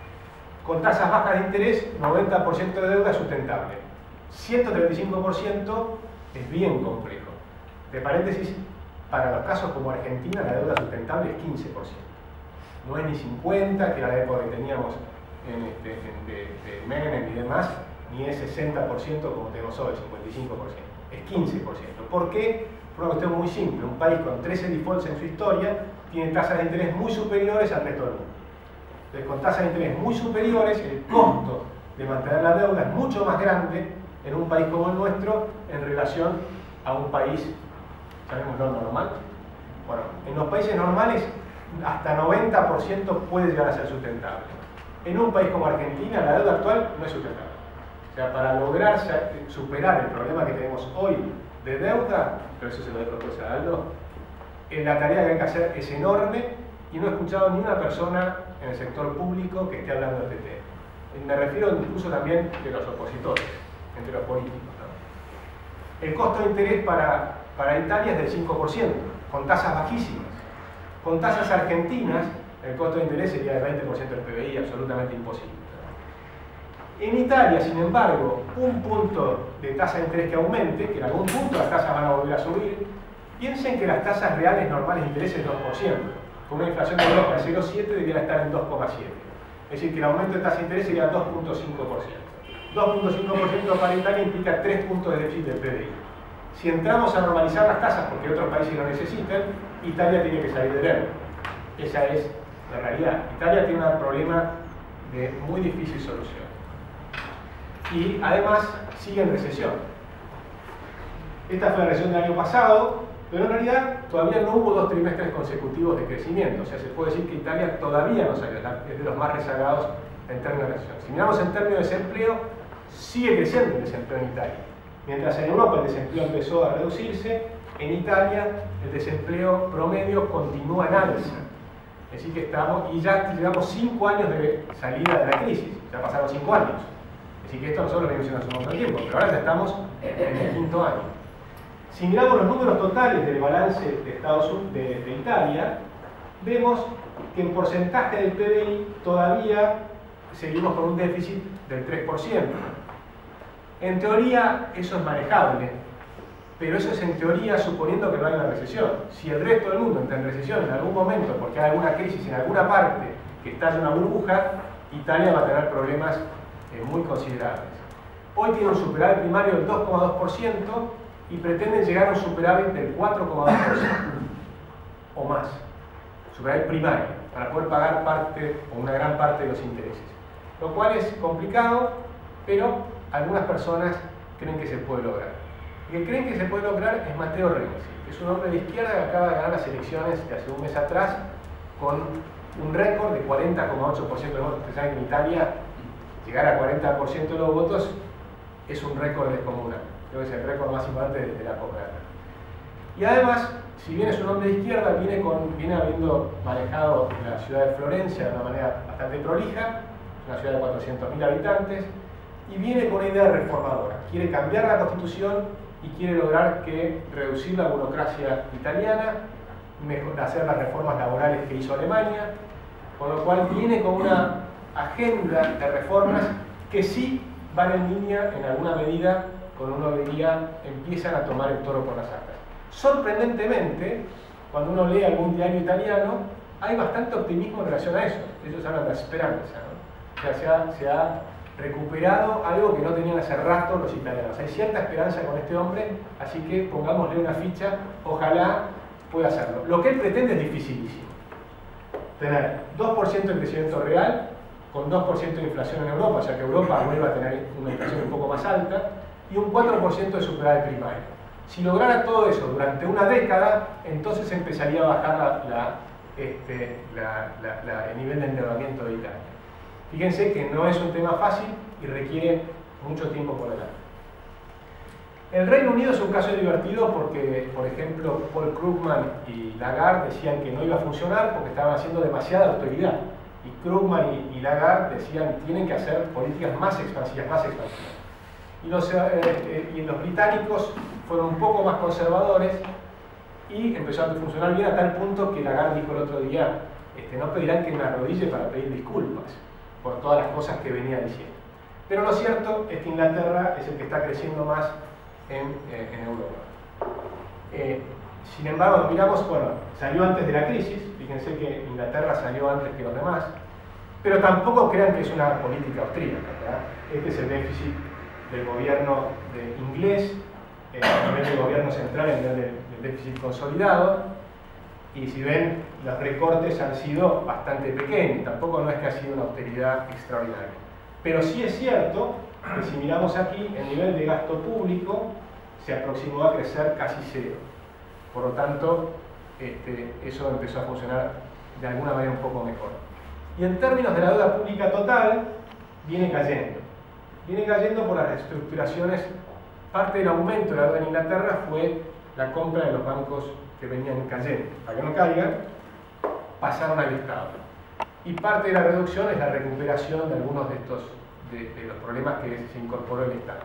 Con tasas bajas de interés, noventa por ciento de deuda sustentable. ciento treinta y cinco por ciento es bien complejo. De paréntesis, para los casos como Argentina, la deuda sustentable es quince por ciento. No es ni cincuenta, que era la época que teníamos en este, en de, de Menem y demás, ni es sesenta por ciento como tenemos hoy, cincuenta y cinco por ciento. Es quince por ciento. ¿Por qué? Por una cuestión muy simple. Un país con trece defaults en su historia tiene tasas de interés muy superiores al resto del mundo. Entonces, con tasas de interés muy superiores, el costo de mantener la deuda es mucho más grande en un país como el nuestro en relación a un país, llamémoslo normal. Bueno, en los países normales hasta noventa por ciento puede llegar a ser sustentable. En un país como Argentina, la deuda actual no es sustentable. O sea, para lograr superar el problema que tenemos hoy de deuda, pero eso se lo dejo después a Aldo, la tarea que hay que hacer es enorme y no he escuchado ni una persona en el sector público que esté hablando de este tema. Me refiero incluso también de los opositores, entre los políticos, ¿no? El costo de interés para, para Italia es del cinco por ciento, con tasas bajísimas. Con tasas argentinas, el costo de interés sería del veinte por ciento del P B I, absolutamente imposible. En Italia, sin embargo, un punto de tasa de interés que aumente, que en algún punto las tasas van a volver a subir, piensen que las tasas reales normales de interés es dos por ciento. Con una inflación de Europa de cero coma siete debiera estar en dos coma siete. Es decir, que el aumento de tasa de interés sería dos punto cinco por ciento. dos punto cinco por ciento para Italia implica tres puntos de déficit del P B I. Si entramos a normalizar las tasas porque otros países lo necesitan, Italia tiene que salir del euro. Esa es la realidad. Italia tiene un problema de muy difícil solución. Y además sigue en recesión. Esta fue la recesión del año pasado, pero en realidad todavía no hubo dos trimestres consecutivos de crecimiento. O sea, se puede decir que Italia todavía no salió, es de los más rezagados en términos de recesión. Si miramos en términos de desempleo, sigue creciendo el desempleo en Italia. Mientras en Europa el desempleo empezó a reducirse, en Italia el desempleo promedio continúa en alza. Es decir, que estamos, y ya llevamos cinco años de salida de la crisis, ya pasaron cinco años. Es decir, que esto nosotros lo venimos hace un montón de tiempo, pero ahora ya estamos en el quinto año. Si miramos los números totales del balance de, Estados Unidos, de, de Italia, vemos que en porcentaje del P B I todavía seguimos con un déficit del tres por ciento. En teoría eso es manejable, pero eso es en teoría suponiendo que no hay una recesión. Si el resto del mundo entra en recesión en algún momento porque hay alguna crisis en alguna parte que estalle una burbuja, Italia va a tener problemas eh, muy considerables. Hoy tiene un superávit primario del dos coma dos por ciento y pretenden llegar a un superávit del cuatro coma dos por ciento o más. Superávit primario, para poder pagar parte o una gran parte de los intereses. Lo cual es complicado, pero algunas personas creen que se puede lograr. El que creen que se puede lograr es Matteo Renzi, que es un hombre de izquierda que acaba de ganar las elecciones de hace un mes atrás con un récord de cuarenta coma ocho por ciento de votos. Ustedes saben que en Italia llegar a cuarenta por ciento de los votos es un récord descomunal. Creo que es el récord más importante de la posguerra. Y además, si bien es un hombre de izquierda, viene, con, viene habiendo manejado la ciudad de Florencia de una manera bastante prolija, una ciudad de cuatrocientos mil habitantes, y viene con una idea reformadora. Quiere cambiar la constitución y quiere lograr que reducir la burocracia italiana, mejor, hacer las reformas laborales que hizo Alemania, con lo cual viene con una agenda de reformas que sí van en línea, en alguna medida, con uno diría, empiezan a tomar el toro por las astas. Sorprendentemente, cuando uno lee algún diario italiano, hay bastante optimismo en relación a eso. Ellos hablan de esperanza, ¿no? O sea, se ha, se ha recuperado algo que no tenían hace rato los italianos. Hay cierta esperanza con este hombre, así que pongámosle una ficha, ojalá pueda hacerlo. Lo que él pretende es dificilísimo. Tener dos por ciento de crecimiento real, con dos por ciento de inflación en Europa, o sea que Europa vuelva a tener una inflación un poco más alta, y un cuatro por ciento de superávit primario. Si lograra todo eso durante una década, entonces empezaría a bajar la, la, este, la, la, la, el nivel de endeudamiento de Italia. Fíjense que no es un tema fácil y requiere mucho tiempo por delante. El Reino Unido es un caso divertido porque, por ejemplo, Paul Krugman y Lagarde decían que no iba a funcionar porque estaban haciendo demasiada austeridad. Y Krugman y, y Lagarde decían que tienen que hacer políticas más expansivas, más expansivas. Y los, eh, eh, y los británicos fueron un poco más conservadores y empezó a funcionar bien a tal punto que Lagarde dijo el otro día, este, no pedirán que me arrodille para pedir disculpas por todas las cosas que venía diciendo. Pero lo cierto es que Inglaterra es el que está creciendo más en, eh, en Europa. Eh, sin embargo, miramos, bueno, salió antes de la crisis, fíjense que Inglaterra salió antes que los demás, pero tampoco crean que es una política austríaca, ¿verdad? Este es el déficit del gobierno de inglés, eh, a nivel del gobierno central, a nivel del, del déficit consolidado, y si ven, los recortes han sido bastante pequeños, tampoco no es que ha sido una austeridad extraordinaria. Pero sí es cierto que si miramos aquí, el nivel de gasto público se aproximó a crecer casi cero. Por lo tanto, este, eso empezó a funcionar de alguna manera un poco mejor. Y en términos de la deuda pública total, viene cayendo. Viene cayendo por las reestructuraciones. Parte del aumento de la deuda en Inglaterra fue la compra de los bancos que venían cayendo. Para que no caigan, pasaron al Estado. Y parte de la reducción es la recuperación de algunos de estos de, de los problemas que se incorporó el Estado.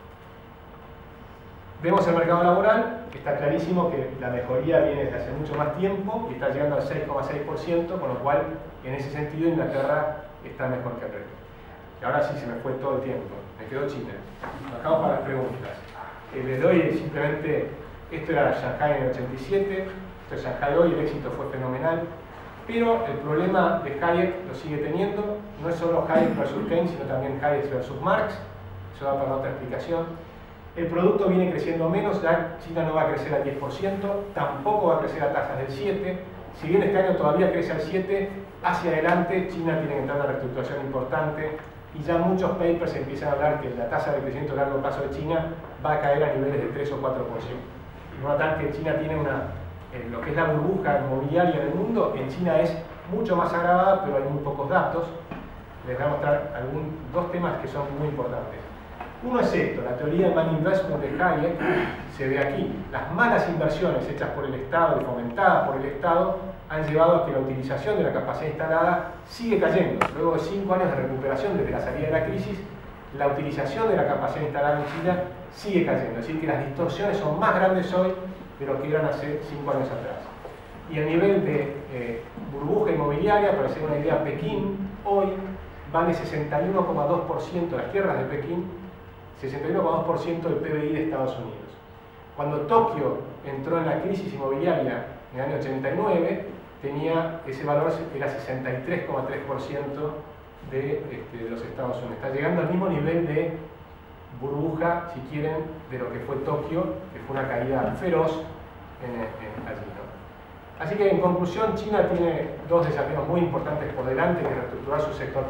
Vemos el mercado laboral, está clarísimo que la mejoría viene desde hace mucho más tiempo y está llegando al seis coma seis por ciento, con lo cual, en ese sentido, Inglaterra está mejor que el resto. Y ahora sí, se me fue todo el tiempo, me quedó China. Bajamos para las preguntas. Eh, les doy simplemente, esto era Shanghai en el ochenta y siete, esto es Shanghai hoy, el éxito fue fenomenal, pero el problema de Hayek lo sigue teniendo, no es solo Hayek versus Keynes, sino también Hayek versus Marx, eso da para otra explicación. El producto viene creciendo menos, ya China no va a crecer al diez por ciento, tampoco va a crecer a tasas del siete por ciento, si bien este año todavía crece al siete por ciento, hacia adelante China tiene que entrar en una reestructuración importante y ya muchos papers empiezan a hablar que la tasa de crecimiento a largo plazo de China va a caer a niveles de tres o cuatro por ciento. Y notar que China tiene una, eh, lo que es la burbuja inmobiliaria en el mundo, en China es mucho más agravada, pero hay muy pocos datos. Les voy a mostrar algún, dos temas que son muy importantes. Uno es esto, la teoría de malinvestment de Hayek se ve aquí. Las malas inversiones hechas por el Estado y fomentadas por el Estado han llevado a que la utilización de la capacidad instalada sigue cayendo. Luego de cinco años de recuperación desde la salida de la crisis, la utilización de la capacidad instalada en China sigue cayendo. Es decir, que las distorsiones son más grandes hoy de lo que eran hace cinco años atrás. Y el nivel de eh, burbuja inmobiliaria, para hacer una idea, Pekín hoy vale sesenta y uno coma dos por ciento, las tierras de Pekín, sesenta y uno coma dos por ciento del P B I de Estados Unidos. Cuando Tokio entró en la crisis inmobiliaria en el año ochenta y nueve, tenía, ese valor era sesenta y tres coma tres por ciento de, este, de los Estados Unidos. Está llegando al mismo nivel de burbuja, si quieren, de lo que fue Tokio, que fue una caída feroz en, en allí, ¿no? Así que, en conclusión, China tiene dos desafíos muy importantes por delante, que es reestructurar su sector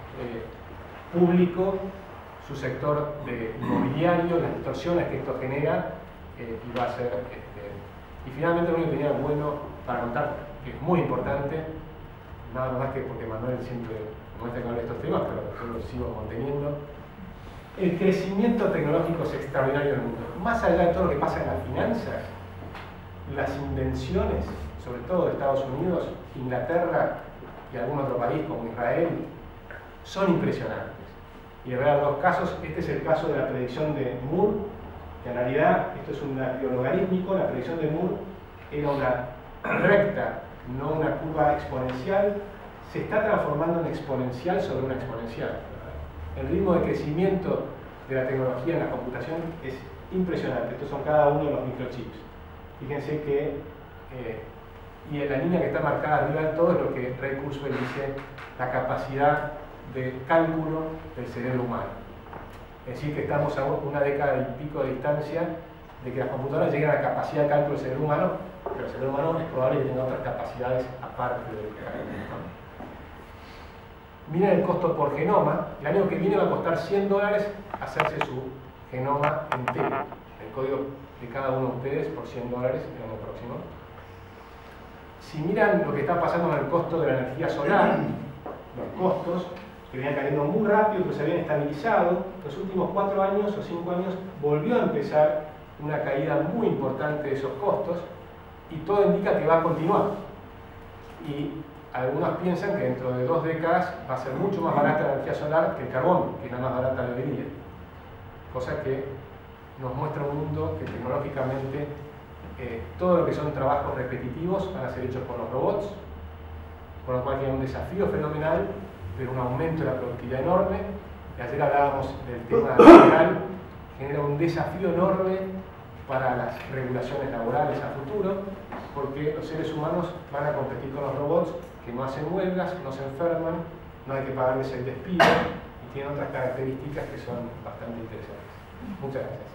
eh, público, su sector de inmobiliario, las distorsiones que esto genera, eh, y va a ser... Este, y finalmente lo único que tenía bueno para contar, que es muy importante, nada más que porque Manuel siempre muestra que habla de estos temas, pero yo lo sigo conteniendo, el crecimiento tecnológico es extraordinario en el mundo. Más allá de todo lo que pasa en las finanzas, las invenciones, sobre todo de Estados Unidos, Inglaterra y algún otro país como Israel, son impresionantes. Y les voy a dar dos casos. Este es el caso de la predicción de Moore, que en realidad, esto es un logarítmico, la predicción de Moore era una recta, no una curva exponencial, se está transformando en exponencial sobre una exponencial. El ritmo de crecimiento de la tecnología en la computación es impresionante. Estos son cada uno de los microchips. Fíjense que, eh, y en la línea que está marcada arriba del todo es lo que Ray Kurzweil dice, la capacidad de cálculo del cerebro humano. Es decir, que estamos a una década y pico de distancia de que las computadoras lleguen a la capacidad de cálculo del cerebro humano, pero el cerebro humano es probable que tenga otras capacidades aparte de lo que hay. Miren el costo por genoma. El año que viene va a costar cien dólares hacerse su genoma entero. El código de cada uno de ustedes por cien dólares el año próximo. Si miran lo que está pasando con el costo de la energía solar, los costos que venían cayendo muy rápido, pero se habían estabilizado, los últimos cuatro años o cinco años volvió a empezar una caída muy importante de esos costos y todo indica que va a continuar. Y algunos piensan que dentro de dos décadas va a ser mucho más barata la energía solar que el carbón, que es la más barata de hoy día. Cosa que nos muestra un mundo que tecnológicamente eh, todo lo que son trabajos repetitivos van a ser hechos por los robots, por lo cual hay un desafío fenomenal, pero un aumento de la productividad enorme. Y ayer hablábamos del tema laboral, genera un desafío enorme para las regulaciones laborales a futuro, porque los seres humanos van a competir con los robots que no hacen huelgas, no se enferman, no hay que pagarles el despido y tienen otras características que son bastante interesantes. Muchas gracias.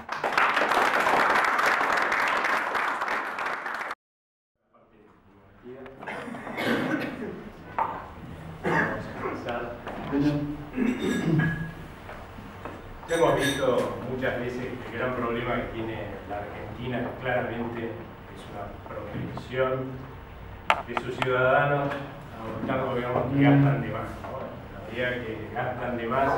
Ya hemos visto muchas veces el gran problema que tiene la Argentina, que claramente es una propensión de sus ciudadanos a buscar gobiernos que gastan de más, ¿no? La medida que gastan de más,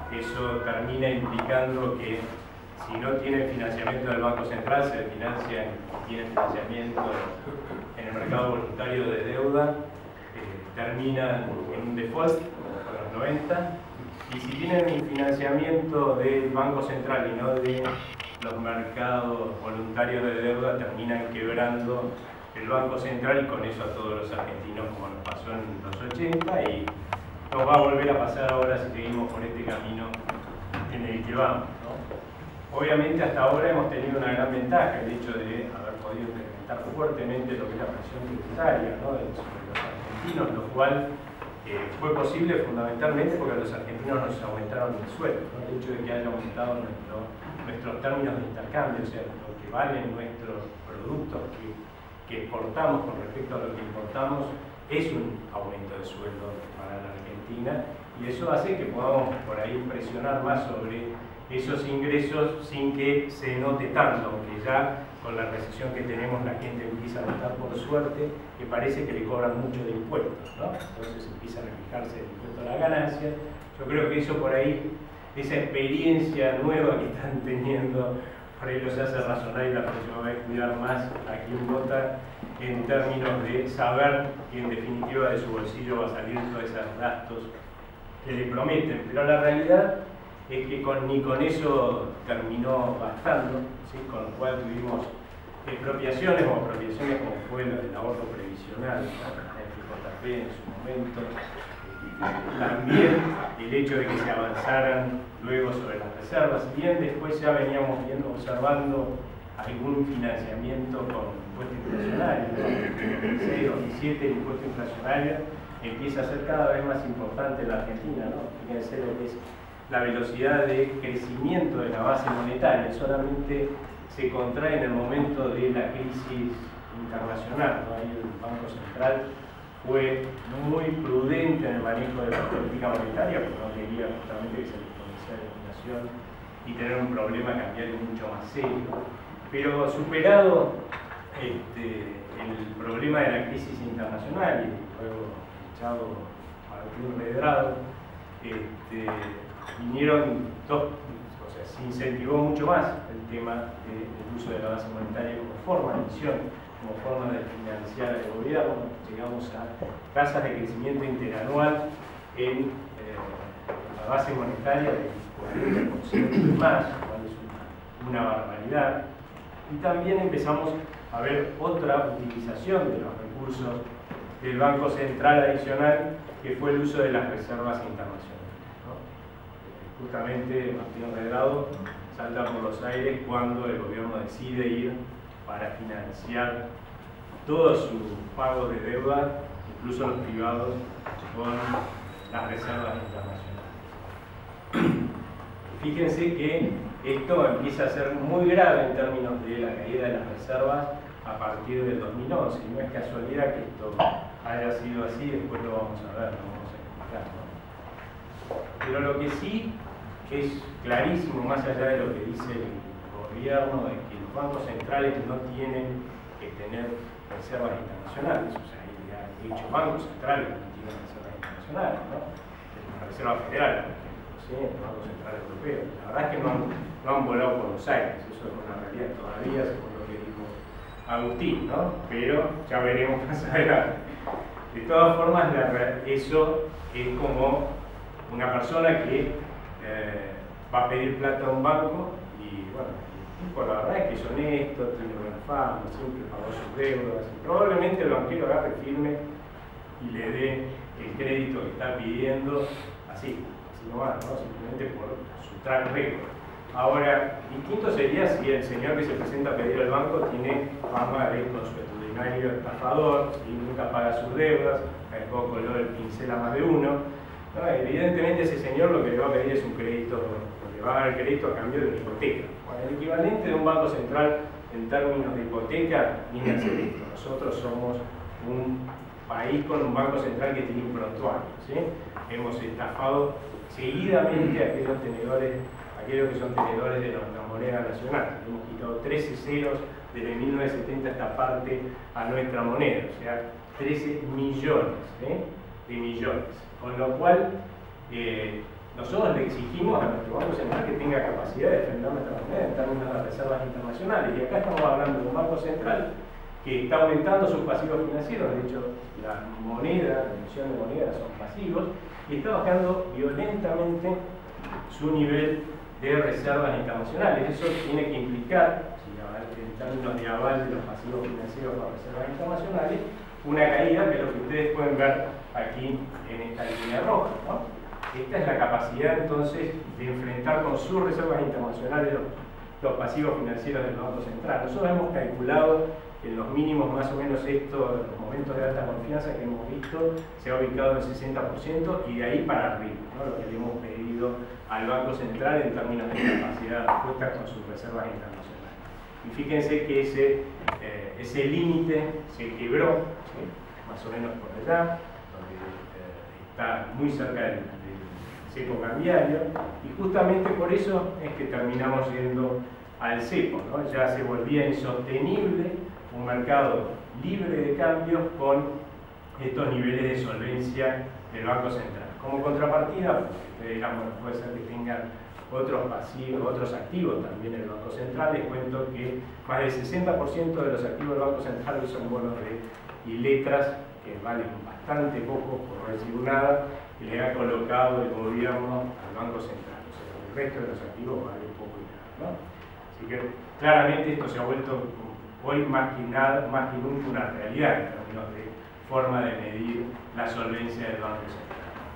eso termina implicando que si no tienen financiamiento del Banco Central, se financian, tienen financiamiento en el mercado voluntario de deuda, eh, terminan en un default con los noventa. Y si tienen financiamiento del Banco Central y no de los mercados voluntarios de deuda, terminan quebrando el Banco Central y con eso a todos los argentinos, como nos pasó en los ochenta y nos va a volver a pasar ahora si seguimos por este camino en el que vamos, ¿no? Obviamente hasta ahora hemos tenido una gran ventaja, el hecho de haber podido incrementar fuertemente lo que es la presión tributaria, ¿no?, sobre los argentinos, lo cual Eh, fue posible fundamentalmente porque los argentinos nos aumentaron el sueldo, ¿no? El hecho de que haya aumentado nuestro, nuestros términos de intercambio, o sea, lo que valen nuestros productos que, que exportamos con respecto a lo que importamos, es un aumento de sueldo para la Argentina y eso hace que podamos por ahí presionar más sobre esos ingresos sin que se note tanto, aunque ya con la recesión que tenemos la gente empieza a notar por suerte que parece que le cobran mucho de impuestos, ¿no? Entonces empiezan a fijarse el impuesto a la ganancia. Yo creo que eso por ahí, esa experiencia nueva que están teniendo, por ahí los hace razonar y la próxima vez cuidar más a quien vota en términos de saber que en definitiva de su bolsillo va a salir todos esos gastos que le prometen. Pero la realidad es que con, ni con eso terminó bastando, ¿sí? Con lo cual tuvimos expropiaciones o expropiaciones como fue la del aborto previsional, ¿no?, el P J P en su momento. También el hecho de que se avanzaran luego sobre las reservas, bien después ya veníamos viendo, observando algún financiamiento con impuesto inflacionario, ¿no? En dos mil seis, dos mil siete el impuesto inflacionario empieza a ser cada vez más importante en la Argentina, ¿no? Fíjense lo que es la velocidad de crecimiento de la base monetaria, solamente se contrae en el momento de la crisis internacional, ¿no? Ahí el Banco Central fue muy prudente en el manejo de la política monetaria porque no quería justamente que se le exponenciara la inflación y tener un problema cambiario mucho más serio. Pero superado este, el problema de la crisis internacional y luego echado Martín Redrado, este, vinieron dos, o sea, se incentivó mucho más el tema del uso de la base monetaria como forma de emisión, como forma de financiar el gobierno. Llegamos a tasas de crecimiento interanual en eh, la base monetaria del cuarenta por ciento y más, lo cual es una, una barbaridad. Y también empezamos a ver otra utilización de los recursos del Banco Central adicional, que fue el uso de las reservas internacionales, ¿no? Justamente Martín Redrado salta por los aires cuando el gobierno decide ir para financiar todos sus pagos de deuda, incluso los privados, con las reservas internacionales. Fíjense que esto empieza a ser muy grave en términos de la caída de las reservas a partir del dos mil once, y no es casualidad que esto haya sido así, después lo vamos a ver, lo vamos a explicar, ¿no? Pero lo que sí es clarísimo, más allá de lo que dice el gobierno, de que los bancos centrales no tienen que tener reservas internacionales, o sea, hay de hecho bancos centrales que no tienen reservas internacionales, ¿no? La Reserva Federal, por ejemplo, ¿sí? El Banco Central Europeo. La verdad es que no han, no han volado por los aires, eso es una realidad todavía, según lo que dijo Agustín, ¿no? Pero ya veremos más adelante. De todas formas, la, eso es como una persona que eh, va a pedir plata a un banco y, bueno, el tipo la verdad es que es honesto, tiene buena fama, siempre pagó sus deudas, y probablemente el banquero agarre firme y le dé el crédito que está pidiendo así, así nomás, ¿no? Simplemente por su track record. Ahora, distinto sería si el señor que se presenta a pedir al banco tiene fama de consuetudinario estafador, si nunca paga sus deudas, el poco color el pincel a más de uno. No, evidentemente ese señor lo que le va a pedir es un crédito, lo que va a dar el crédito a cambio de una hipoteca. Bueno, el equivalente de un banco central en términos de hipoteca viene a ser esto. Nosotros somos un país con un banco central que tiene un prontuario, ¿sí? Hemos estafado seguidamente a aquellos tenedores, aquellos que son tenedores de nuestra moneda nacional. Hemos quitado trece ceros desde mil novecientos setenta esta parte a nuestra moneda, o sea, trece millones ¿eh? de millones. Con lo cual, eh, nosotros le exigimos a nuestro Banco Central que tenga capacidad de defender nuestra moneda en términos de las reservas internacionales. Y acá estamos hablando de un Banco Central que está aumentando sus pasivos financieros. De hecho, la moneda, la emisión de moneda son pasivos, y está bajando violentamente su nivel de reservas internacionales. Eso tiene que implicar, en términos de aval de los pasivos financieros por reservas internacionales, una caída, que es lo que ustedes pueden ver aquí en esta línea roja, ¿no? Esta es la capacidad entonces de enfrentar con sus reservas internacionales los, los pasivos financieros del Banco Central. Nosotros hemos calculado en los mínimos más o menos esto, los momentos de alta confianza que hemos visto, se ha ubicado en el sesenta por ciento y de ahí para arriba, ¿no? Lo que le hemos pedido al Banco Central en términos de capacidad de respuesta con sus reservas internacionales. Y fíjense que ese, eh, ese límite se quebró, ¿sí? Más o menos por allá, donde eh, está muy cerca del, del cepo cambiario, y justamente por eso es que terminamos yendo al cepo, ¿no? Ya se volvía insostenible un mercado libre de cambios con estos niveles de solvencia del Banco Central. Como contrapartida, pues, ustedes dirán, bueno, puede ser que tengan otros pasivos, otros activos también en el Banco Central. Les cuento que más del sesenta por ciento de los activos del Banco Central son bonos de, y letras que valen bastante poco, por no decir nada, que le ha colocado el gobierno al Banco Central. O sea, el resto de los activos valen poco y nada, ¿no? Así que claramente esto se ha vuelto hoy más que, nada, más que nunca una realidad en términos de forma de medir la solvencia del Banco Central.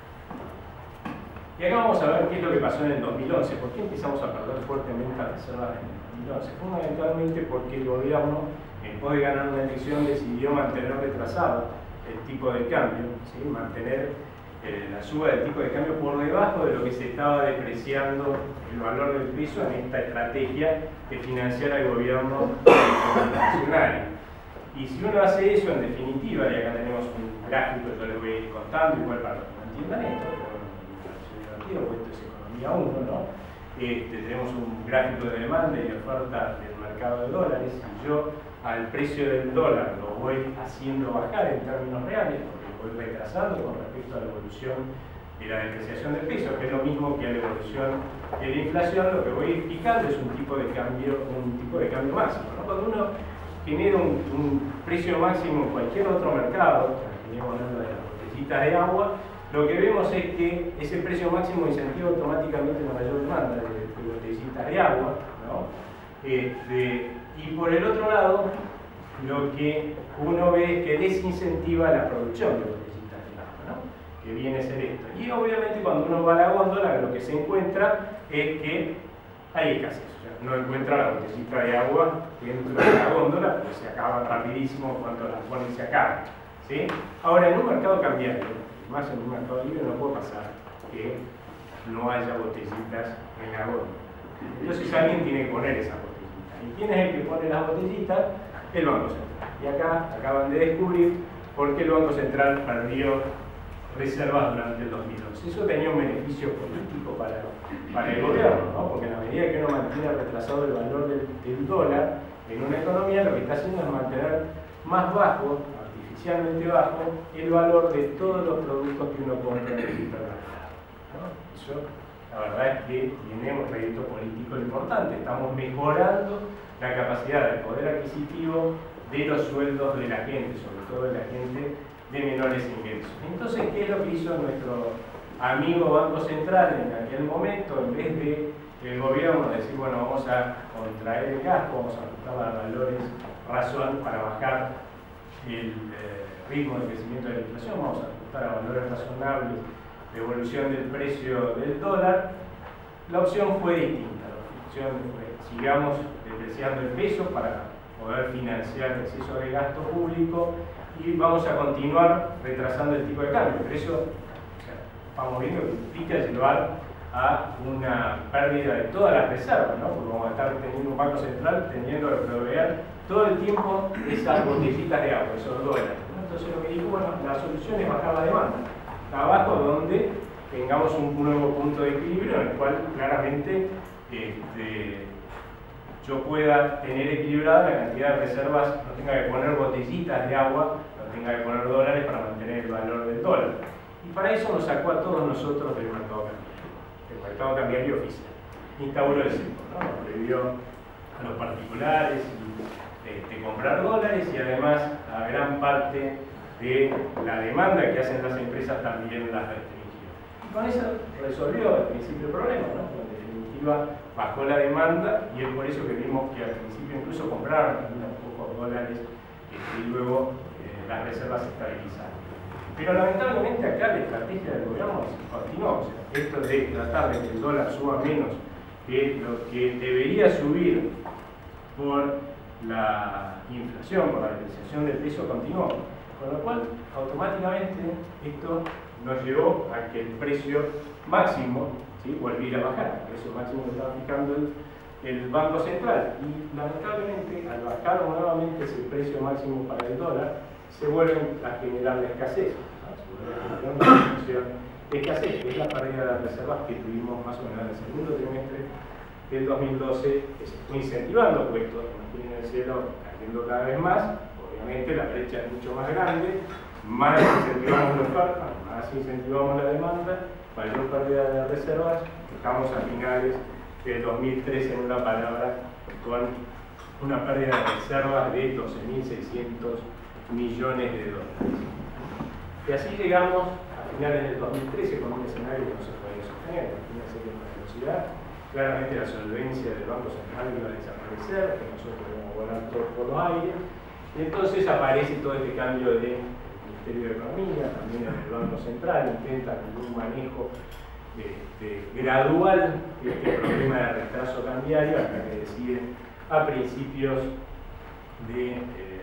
Y acá vamos a ver qué es lo que pasó en el dos mil once. ¿Por qué empezamos a perder fuertemente las reservas en el dos mil once? Fundamentalmente porque el gobierno, después de ganar una elección, decidió mantener retrasado el tipo de cambio, ¿sí? Mantener eh, la suba del tipo de cambio por debajo de lo que se estaba depreciando el valor del peso en esta estrategia de financiar al gobierno nacional. Y si uno hace eso, en definitiva, y acá tenemos un gráfico, yo les voy a ir contando, igual para los que no entiendan esto, pero esto es economía uno, ¿no? Este, tenemos un gráfico de demanda y de oferta del mercado de dólares, y yo al precio del dólar lo voy haciendo bajar en términos reales, porque voy retrasando con respecto a la evolución de la depreciación del peso, que es lo mismo que la evolución de la inflación. Lo que voy fijando es un tipo de cambio, un tipo de cambio máximo, ¿no? Cuando uno genera un, un precio máximo en cualquier otro mercado, teníamos hablando de las botellitas de agua, lo que vemos es que ese precio máximo incentiva automáticamente una mayor demanda de, de botellitas de agua, ¿no? Este, y por el otro lado, lo que uno ve es que desincentiva la producción de botellitas de agua, ¿no? Que viene a ser esto. Y obviamente cuando uno va a la góndola, lo que se encuentra es que hay escasez. O sea, no encuentra la botellita de agua dentro de la góndola, porque se acaba rapidísimo cuando la ponen y se acaba, ¿sí? Ahora, en un mercado cambiario, más en un mercado libre, no puede pasar que no haya botellitas en la góndola. Entonces alguien tiene que poner esas botellitas. ¿Y quién es el que pone las botellitas? El Banco Central. Y acá acaban de descubrir por qué el Banco Central perdió reservas durante el dos mil once. Eso tenía un beneficio político para, para el gobierno, ¿no? Porque en la medida que uno mantiene retrasado el valor del, del dólar en una economía, lo que está haciendo es mantener más bajo, artificialmente bajo, el valor de todos los productos que uno compra en el supermercado, ¿no? Eso, la verdad es que tiene un rédito político importante. Estamos mejorando la capacidad del poder adquisitivo de los sueldos de la gente, sobre todo de la gente de menores ingresos. Entonces, ¿qué es lo que hizo nuestro amigo Banco Central en aquel momento? En vez de el gobierno decir, bueno, vamos a contraer el gasto, vamos a ajustar a valores razón para bajar el eh, ritmo de crecimiento de la inflación, vamos a ajustar a valores razonables de evolución del precio del dólar, la opción fue distinta. La opción fue, sigamos depreciando el peso para poder financiar el exceso de gasto público y vamos a continuar retrasando el tipo de cambio. Pero eso, o sea, vamos viendo que implica llevar a una pérdida de todas las reservas, ¿no? Porque vamos a estar teniendo un Banco Central teniendo que proveer todo el tiempo esas botellitas de agua, esos dólares, ¿no? Entonces lo que dijo, bueno, la solución es bajar la demanda, abajo donde tengamos un nuevo punto de equilibrio en el cual claramente este, yo pueda tener equilibrada la cantidad de reservas, no tenga que poner botellitas de agua, no tenga que poner dólares para mantener el valor del dólar. Y para eso nos sacó a todos nosotros del mercado cambiario, del mercado cambiario oficial. Instauró el cepo, ¿no? Nos prohibió a los particulares y, este, comprar dólares y además a gran parte de la demanda que hacen las empresas también las restringió. Y con eso resolvió al principio el problema, ¿no? En definitiva, bajó la demanda y es por eso que vimos que al principio incluso compraron unos pocos dólares este, y luego eh, las reservas se estabilizaron. Pero lamentablemente acá la estrategia del gobierno continuó. O sea, esto de tratar de que el dólar suba menos que lo que debería subir por la inflación, por la depreciación del peso, continuó. Con lo cual, automáticamente, esto nos llevó a que el precio máximo, ¿sí?, volviera a bajar. El precio máximo lo estaba fijando el, el Banco Central. Y lamentablemente, al bajar nuevamente ese precio máximo para el dólar, se vuelve a generar la escasez, ¿no? Se vuelve a generar una situación de escasez, que es la pérdida de reservas que tuvimos más o menos en el segundo trimestre del dos mil doce, que se fue incentivando, puesto, imaginen el cielo cayendo cada vez más. Obviamente la brecha es mucho más grande, más incentivamos la oferta, más incentivamos la demanda, mayor pérdida de reservas. Estamos a finales del dos mil trece, en una palabra, con una pérdida de reservas de doce mil seiscientos millones de dólares. Y así llegamos a finales del dos mil trece con un escenario que no se podía sostener, una serie de velocidad. Claramente la solvencia del Banco Central iba a desaparecer, que nosotros íbamos a volar todo por los aires. Y entonces aparece todo este cambio del Ministerio de Economía, también en el Banco Central, intenta un manejo este, gradual de este problema de retraso cambiario hasta que decide a principios de eh,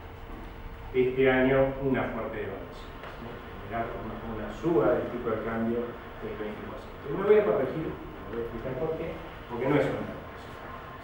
este año una fuerte devaluación, ¿no? Generar una, una suba del tipo de cambio del veinte por ciento. Y me voy a corregir, me voy a explicar por qué, porque no es una devaluación.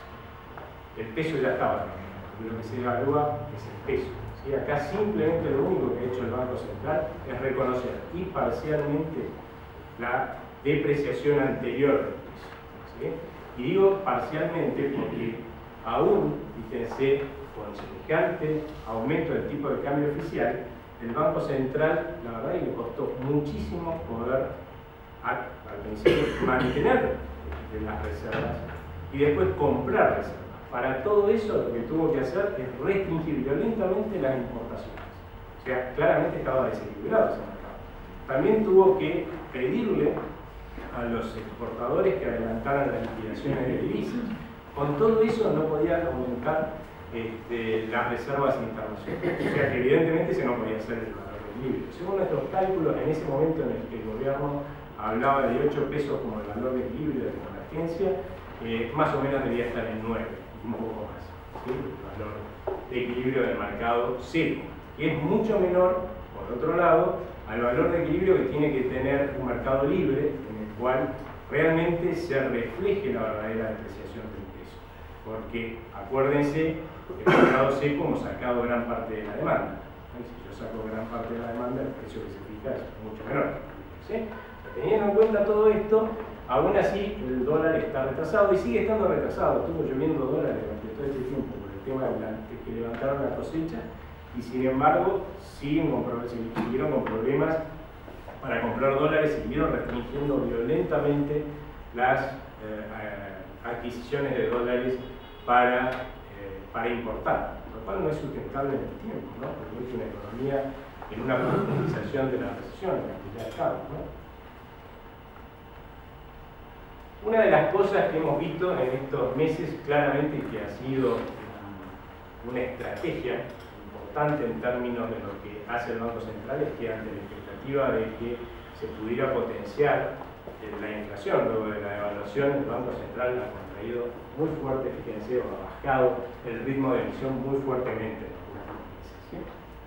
El peso ya estaba cambiando. Lo que se evalúa es el peso, ¿sí? Acá simplemente lo único que ha hecho el Banco Central es reconocer y parcialmente la depreciación anterior del peso, ¿sí? Y digo parcialmente porque aún, fíjense, con semejante aumento del tipo de cambio oficial, el Banco Central, la verdad, le costó muchísimo poder a, al principio mantener las reservas y después comprar reservas. Para todo eso lo que tuvo que hacer es restringir violentamente las importaciones. O sea, claramente estaba desequilibrado ese mercado. También tuvo que pedirle a los exportadores que adelantaran las liquidaciones de divisas. Con todo eso no podían aumentar este, las reservas internacionales. O sea que evidentemente se no podía hacer el valor de equilibrio. Según nuestros cálculos, en ese momento en el que el gobierno hablaba de ocho pesos como el valor de equilibrio de convergencia, eh, más o menos debía estar en nueve, un poco más. ¿Sí? El valor de equilibrio del mercado cero, que es mucho menor, por otro lado, al valor de equilibrio que tiene que tener un mercado libre, en el cual realmente se refleje la verdadera depreciación del peso. Porque acuérdense que el mercado seco hemos sacado gran parte de la demanda. Si yo saco gran parte de la demanda, el precio que se fija es mucho menor. ¿Sí? Teniendo en cuenta todo esto, aún así el dólar está retrasado y sigue estando retrasado. Estuvo lloviendo dólares durante todo este tiempo por el tema de, la, de que levantaron la cosecha y sin embargo siguen con, siguieron con problemas para comprar dólares y siguieron restringiendo violentamente las eh, adquisiciones de dólares para, eh, para importar, lo cual no es sustentable en el tiempo, ¿no? Porque es una economía en una profundización de la recesión, en la actividad de Estado, ¿no? Una de las cosas que hemos visto en estos meses claramente que ha sido una estrategia importante en términos de lo que hace el Banco Central es que ante la expectativa de que se pudiera potenciar la inflación luego de la devaluación, el Banco Central ha contraído muy fuerte, fíjense, o ha bajado el ritmo de emisión muy fuertemente en los últimos meses. ¿Sí?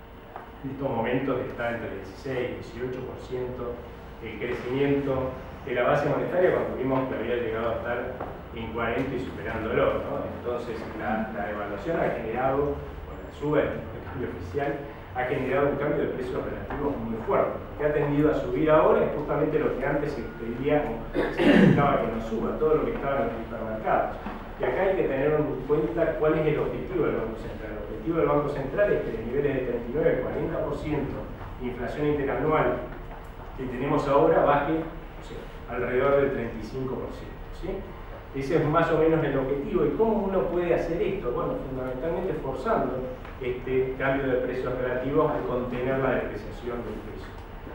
En estos momentos está entre dieciséis y dieciocho por ciento el crecimiento de la base monetaria cuando vimos que había llegado a estar en cuarenta y superándolo, ¿no? Entonces la, la devaluación ha generado, con la suba del cambio oficial, ha generado un cambio de precios relativos muy fuerte. Lo que ha tendido a subir ahora es justamente lo que antes se pedía o se necesitaba que no suba, todo lo que estaba en los supermercados. Y acá hay que tener en cuenta cuál es el objetivo del Banco Central. El objetivo del Banco Central es que de niveles de treinta y nueve a cuarenta por ciento de inflación interanual que tenemos ahora baje, o sea, alrededor del treinta y cinco por ciento. ¿Sí? Ese es más o menos el objetivo. ¿Y cómo uno puede hacer esto? Bueno, fundamentalmente forzando este cambio de precios relativos al contener la depreciación del peso.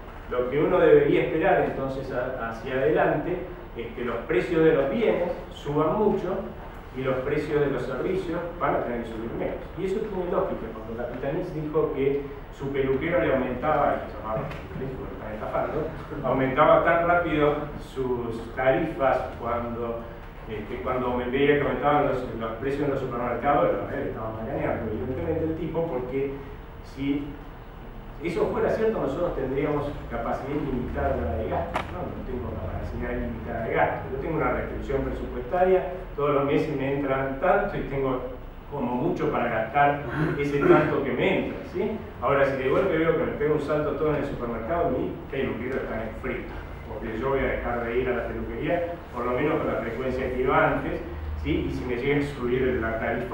Lo que uno debería esperar entonces a, hacia adelante es que los precios de los bienes suban mucho y los precios de los servicios van a tener que subir menos. Y eso tiene lógica. Cuando Capitanich dijo que su peluquero le aumentaba, y se llamaba peluquero, porque están estafando, aumentaba tan rápido sus tarifas cuando, este, cuando me veía que aumentaban los, los precios en los supermercados, los eh, estaban macaneando evidentemente el tipo, porque si eso fuera cierto, nosotros tendríamos capacidad ilimitada de gasto. No, no tengo capacidad ilimitada de gasto. Yo tengo una restricción presupuestaria, todos los meses me entran tanto y tengo como mucho para gastar ese tanto que me entra, ¿sí? Ahora, si de golpe veo que me pego un salto todo en el supermercado, mi peluquero está en frío, porque yo voy a dejar de ir a la peluquería, por lo menos con la frecuencia que iba antes, ¿sí? Y si me llega a subir la tarifa,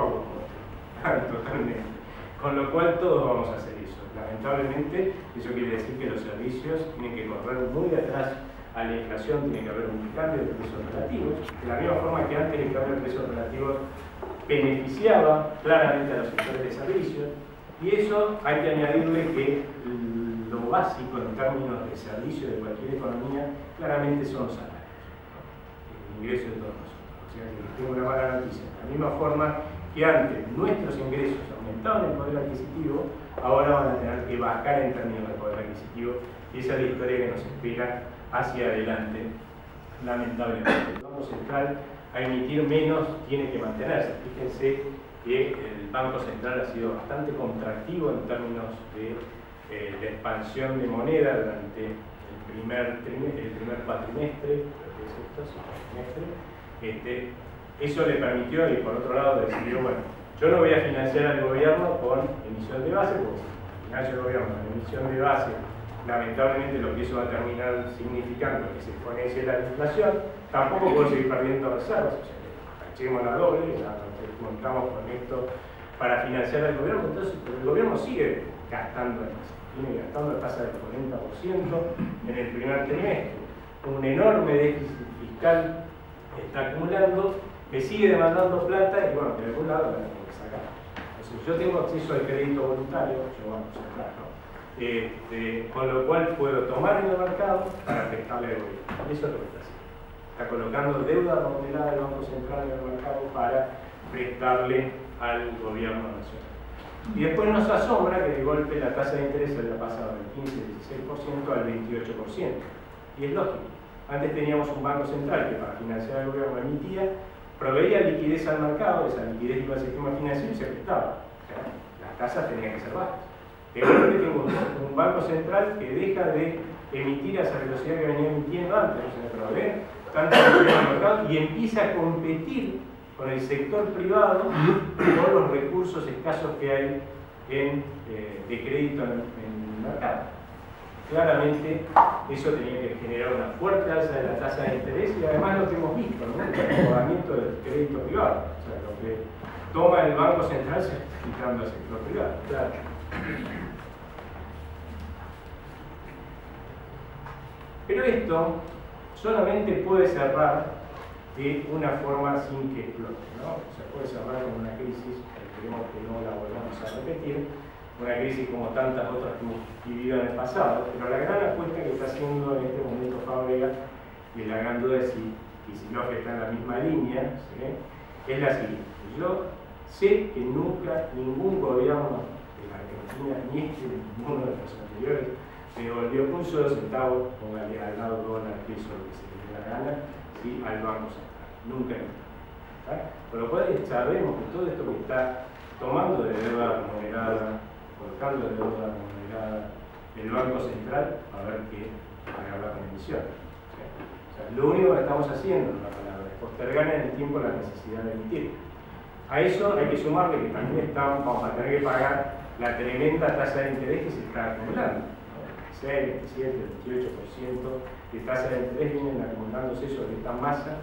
bueno, totalmente. Con lo cual, todos vamos a hacer eso. Lamentablemente, eso quiere decir que los servicios tienen que correr muy atrás a la inflación, tiene que haber un cambio de precios relativos, de la misma forma que antes el cambio de precios relativos beneficiaba claramente a los sectores de servicios, y eso hay que añadirle que lo básico en términos de servicio de cualquier economía claramente son los salarios, el ingreso de todos nosotros. O sea que tengo una mala noticia. De la misma forma que antes nuestros ingresos aumentaban el poder adquisitivo, ahora van a tener que bajar en términos de poder adquisitivo, y esa es la historia que nos espera hacia adelante, lamentablemente. El Banco Central a emitir menos tiene que mantenerse. Fíjense que el Banco Central ha sido bastante contractivo en términos de eh, la expansión de moneda durante el primer, trimestre, el primer cuatrimestre, creo que es esto, sí, cuatrimestre. Este, eso le permitió, y por otro lado decidió, bueno, yo no voy a financiar al gobierno con emisión de base, porque si financio al gobierno con emisión de base, lamentablemente lo que eso va a terminar significando es que se exponencie la inflación. Tampoco puedo seguir perdiendo reservas, o sea que echemos la doble, ya montamos con esto para financiar al gobierno, entonces el gobierno sigue gastando en eso, viene gastando a tasa del cuarenta por ciento en el primer trimestre. un enorme déficit fiscal está acumulando, me sigue demandando plata y bueno, de algún lado la tengo que sacar. Entonces, yo tengo acceso al crédito voluntario, yo Banco Central, ¿no? Este, con lo cual puedo tomar en el mercado para prestarle al gobierno. Eso es lo que está haciendo. Está colocando deuda remunerada del Banco Central en el mercado para prestarle al gobierno nacional. Y después nos asombra que de golpe la tasa de interés haya pasado del quince a dieciséis por ciento al veintiocho por ciento. Y es lógico. Antes teníamos un Banco Central que para financiar al gobierno emitía, proveía liquidez al mercado, esa liquidez iba al sistema financiero y se prestaba. O sea, las tasas tenían que ser bajas. De golpe tengo un Banco Central que deja de emitir a esa velocidad que venía emitiendo antes, no se me provee tanta liquidez al mercado y empieza a competir con el sector privado por los recursos escasos que hay en, eh, de crédito en, en el mercado. Claramente eso tenía que generar una fuerte alza de la tasa de interés y además lo que hemos visto, ¿no? El acomodamiento del crédito privado. O sea, lo que toma el Banco Central se está quitando al sector privado. Claro. Pero esto solamente puede cerrar de una forma sin que explote, ¿no? O sea, puede cerrar con una crisis, esperemos que no la volvamos a repetir, una crisis como tantas otras que hemos vivido en el pasado, pero la gran apuesta que está haciendo en este momento Fábrega, y la gran duda es si Kicillof está en la misma línea, ¿sí? Es la siguiente. Yo sé que nunca ningún gobierno de la Argentina, ni este ni ninguno de los anteriores, me devolvió un solo centavo, póngale al lado dólar, peso, lo que se le dé la gana, ¿sí? Al Banco Central. Nunca, nunca. Por lo cual sabemos que todo esto que está tomando de deuda remunerada, colocando de deuda remunerada el Banco Central, a ver qué pagar la condición. ¿Sí? O sea, lo único que estamos haciendo, en la palabra, es postergar en el tiempo la necesidad de emitir. A eso hay que sumarle que también estamos, vamos a tener que pagar la tremenda tasa de interés que se está acumulando. veintiséis, veintisiete, veintiocho por ciento de tasa de interés vienen acumulándose sobre esta masa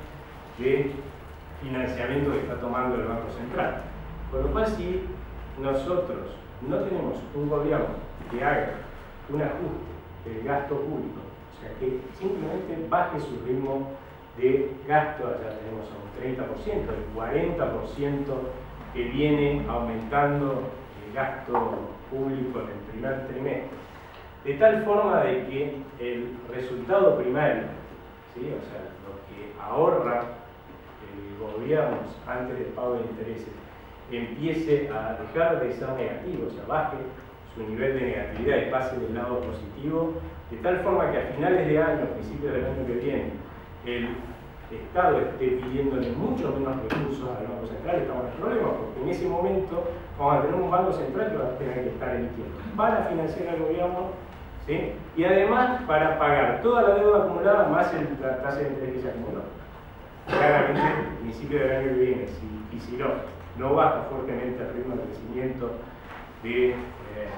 de financiamiento que está tomando el Banco Central. Por lo cual, si nosotros no tenemos un gobierno que haga un ajuste del gasto público, o sea, que simplemente baje su ritmo de gasto, allá tenemos a un treinta por ciento, el cuarenta por ciento que viene aumentando el gasto público en el primer trimestre, de tal forma de que el resultado primario, ¿sí? O sea, lo que ahorra el gobierno antes del pago de intereses, empiece a dejar de ser negativo, o sea, baje su nivel de negatividad y pase del lado positivo, de tal forma que a finales de año, a principios del año que viene, el Estado esté pidiéndole mucho menos recursos al Banco Central, estamos en problemas, porque en ese momento vamos a tener un Banco Central que va a tener que estar emitiendo para financiar al gobierno, ¿sí? Y además para pagar toda la deuda acumulada más el, la tasa de interés que se acumuló. Claramente, a principios del año que viene, si Kicillof no baja fuertemente el ritmo de crecimiento de, eh,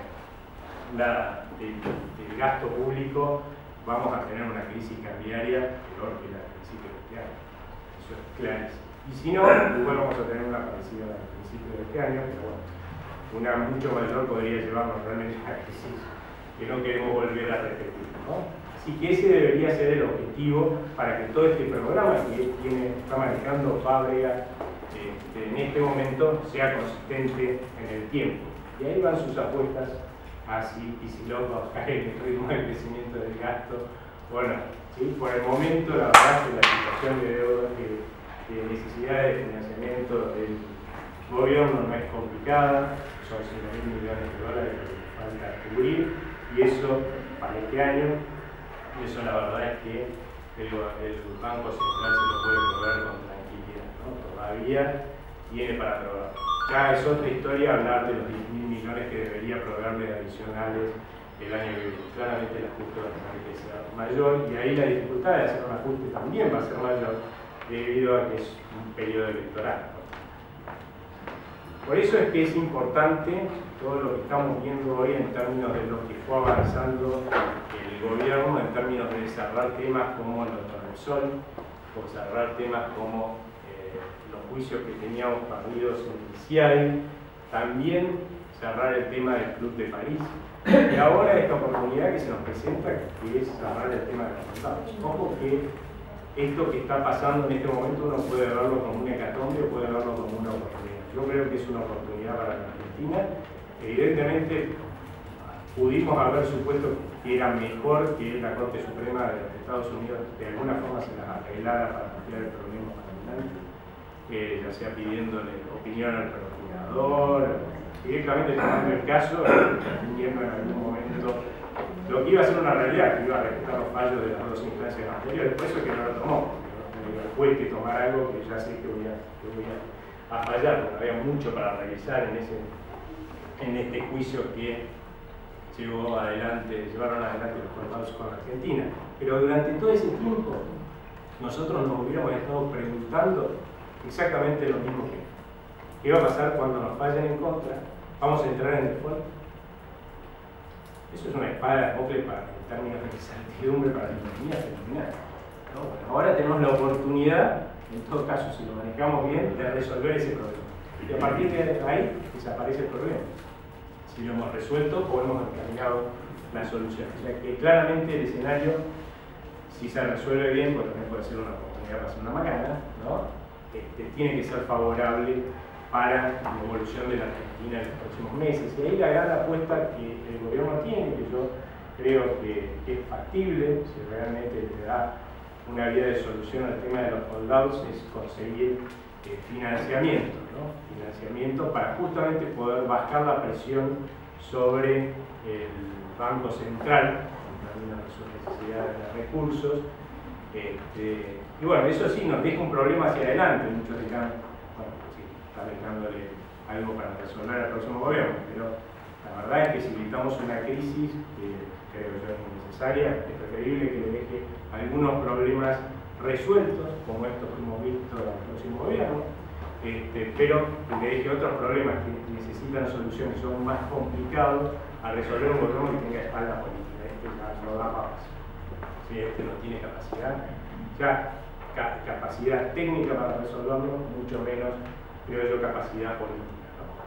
la, de, del gasto público, vamos a tener una crisis cambiaria peor que la del principio de este año. Eso es clarísimo. Y si no, igual vamos a tener una parecida al principio de este año, pero bueno, una mucho mayor podría llevarnos realmente a una crisis que no queremos volver a repetir, ¿no? Así que ese debería ser el objetivo para que todo este programa que tiene, está manejando Fábrega este, en este momento sea consistente en el tiempo. Y ahí van sus apuestas a si Kicillof va a bajar el ritmo de crecimiento del gasto. Bueno, ¿sí? Por el momento la verdad es que la situación de deuda, de, de necesidades de financiamiento del gobierno no es complicada, son cinco mil millones de dólares que falta cubrir, y eso para este año, eso la verdad es que el, el Banco Central se lo puede proveer con tranquilidad, ¿no? Todavía tiene para probar. Ya es otra historia hablar de los diez mil millones que debería proveerle adicionales el año que viene. Claramente el ajuste va a tener que ser mayor, y ahí la dificultad de hacer un ajuste también va a ser mayor debido a que es un periodo electoral. Por eso es que es importante todo lo que estamos viendo hoy en términos de lo que fue avanzando el gobierno, en términos de cerrar temas como los Repsol, o cerrar temas como eh, los juicios que teníamos perdidos en I C I A E, también cerrar el tema del Club de París, Y ahora esta oportunidad que se nos presenta, que es hablar del tema de los contados. Ojo que esto que está pasando en este momento uno puede verlo como una hecatombe o puede verlo como una oportunidad. Yo creo que es una oportunidad para la Argentina. Evidentemente, pudimos haber supuesto que era mejor que la Corte Suprema de los Estados Unidos de alguna forma se las arreglara para ampliar el problema para adelante, eh, ya sea pidiéndole opinión al procurador, directamente tomando el caso, definiendo en algún momento lo que iba a ser una realidad, que iba a respetar los fallos de las dos instancias anteriores. Por eso es que no lo tomó, el juez que tomar algo que ya sé que voy a, que voy a, a fallar, porque había mucho para realizar en, ese, en este juicio que llevó adelante, llevaron adelante los juzgados con Argentina. Pero durante todo ese tiempo nosotros nos hubiéramos estado preguntando exactamente lo mismo que ¿qué va a pasar cuando nos fallen en contra? ¿Vamos a entrar en default? Eso es una espada de Damocles para, en términos de incertidumbre para la economía terminar. ¿No? Bueno, ahora tenemos la oportunidad, en todo caso, si lo manejamos bien, de resolver ese problema. Y a partir de ahí desaparece el problema. Si lo hemos resuelto o hemos encaminado la solución. O sea que claramente el escenario, si se resuelve bien, pues también puede ser una oportunidad para hacer una macana, ¿no? Este, tiene que ser favorable para la evolución de la Argentina en los próximos meses. Y ahí la gran apuesta que el gobierno tiene, que yo creo que, que es factible, si realmente le da una vía de solución al tema de los holdouts, es conseguir eh, financiamiento, ¿no? Financiamiento para justamente poder bajar la presión sobre el Banco Central, en términos de sus necesidades de recursos. Este, y bueno, eso sí nos deja un problema hacia adelante. Muchos dirán, bueno, sí, está dejándole algo para resolver al próximo gobierno, pero la verdad es que si evitamos una crisis, que creo yo es innecesaria, es preferible que le deje algunos problemas resueltos, como estos que hemos visto al próximo gobierno, este, pero que le deje otros problemas que necesitan soluciones, son más complicados a resolver un gobierno que tenga espalda política. Este ya no da más. Si este no tiene capacidad, ya ca capacidad técnica para resolverlo, mucho menos, creo yo, capacidad política,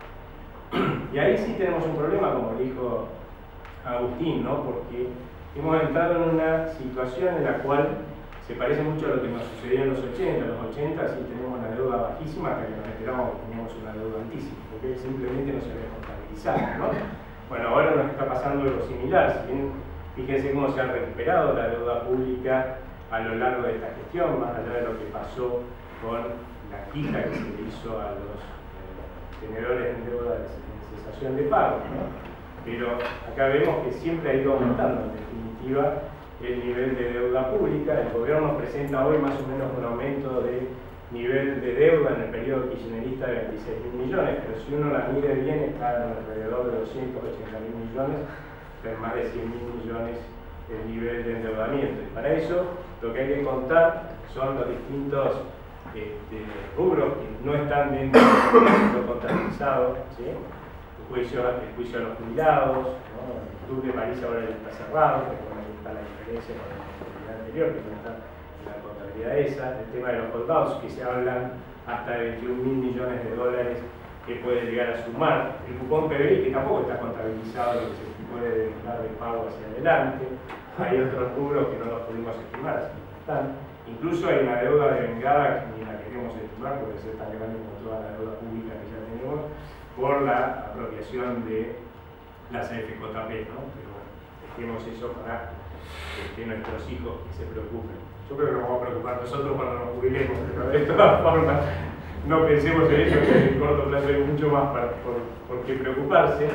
¿no? Y ahí sí tenemos un problema, como dijo Agustín, ¿no? Porque hemos entrado en una situación en la cual se parece mucho a lo que nos sucedió en los ochenta. En los ochenta sí tenemos una deuda bajísima, hasta que nos esperábamos que teníamos una deuda altísima, porque simplemente no se había contabilizado, ¿no? Bueno, ahora nos está pasando algo similar. Si bien, fíjense cómo se ha recuperado la deuda pública a lo largo de esta gestión, más allá de lo que pasó con la quita que se le hizo a los eh, tenedores en deuda de cesación de pago, ¿no? Pero acá vemos que siempre ha ido aumentando, en definitiva, el nivel de deuda pública. El gobierno presenta hoy más o menos un aumento de nivel de deuda en el periodo kirchnerista de veintiséis mil millones, pero si uno la mide bien está en alrededor de doscientos ochenta mil millones, en más de cien mil millones el nivel de endeudamiento. Y para eso lo que hay que contar son los distintos este, rubros que no están dentro de lo contabilizado, ¿sí? El juicio, el juicio a los jubilados, ¿no? El Club de París ahora ya está cerrado, pero bueno, ahí está la diferencia con la contabilidad anterior, que no está en la contabilidad esa. El tema de los holdouts, que se hablan hasta de veintiún mil millones de dólares que puede llegar a sumar. El cupón P B I, que tampoco está contabilizado, lo que se puede dar de pago hacia adelante. Hay otros rubros que no los pudimos estimar, así que están. Incluso hay una deuda devengada que ni la queremos estimar, puede ser tan grande como toda la deuda pública que ya tenemos, por la apropiación de las A F J P, ¿no? Pero bueno, dejemos eso para que nuestros hijos que se preocupen. Yo creo que nos vamos a preocupar nosotros cuando nos jubilemos, pero de todas formas no pensemos en eso, que en el corto plazo hay mucho más para, por, por qué preocuparse.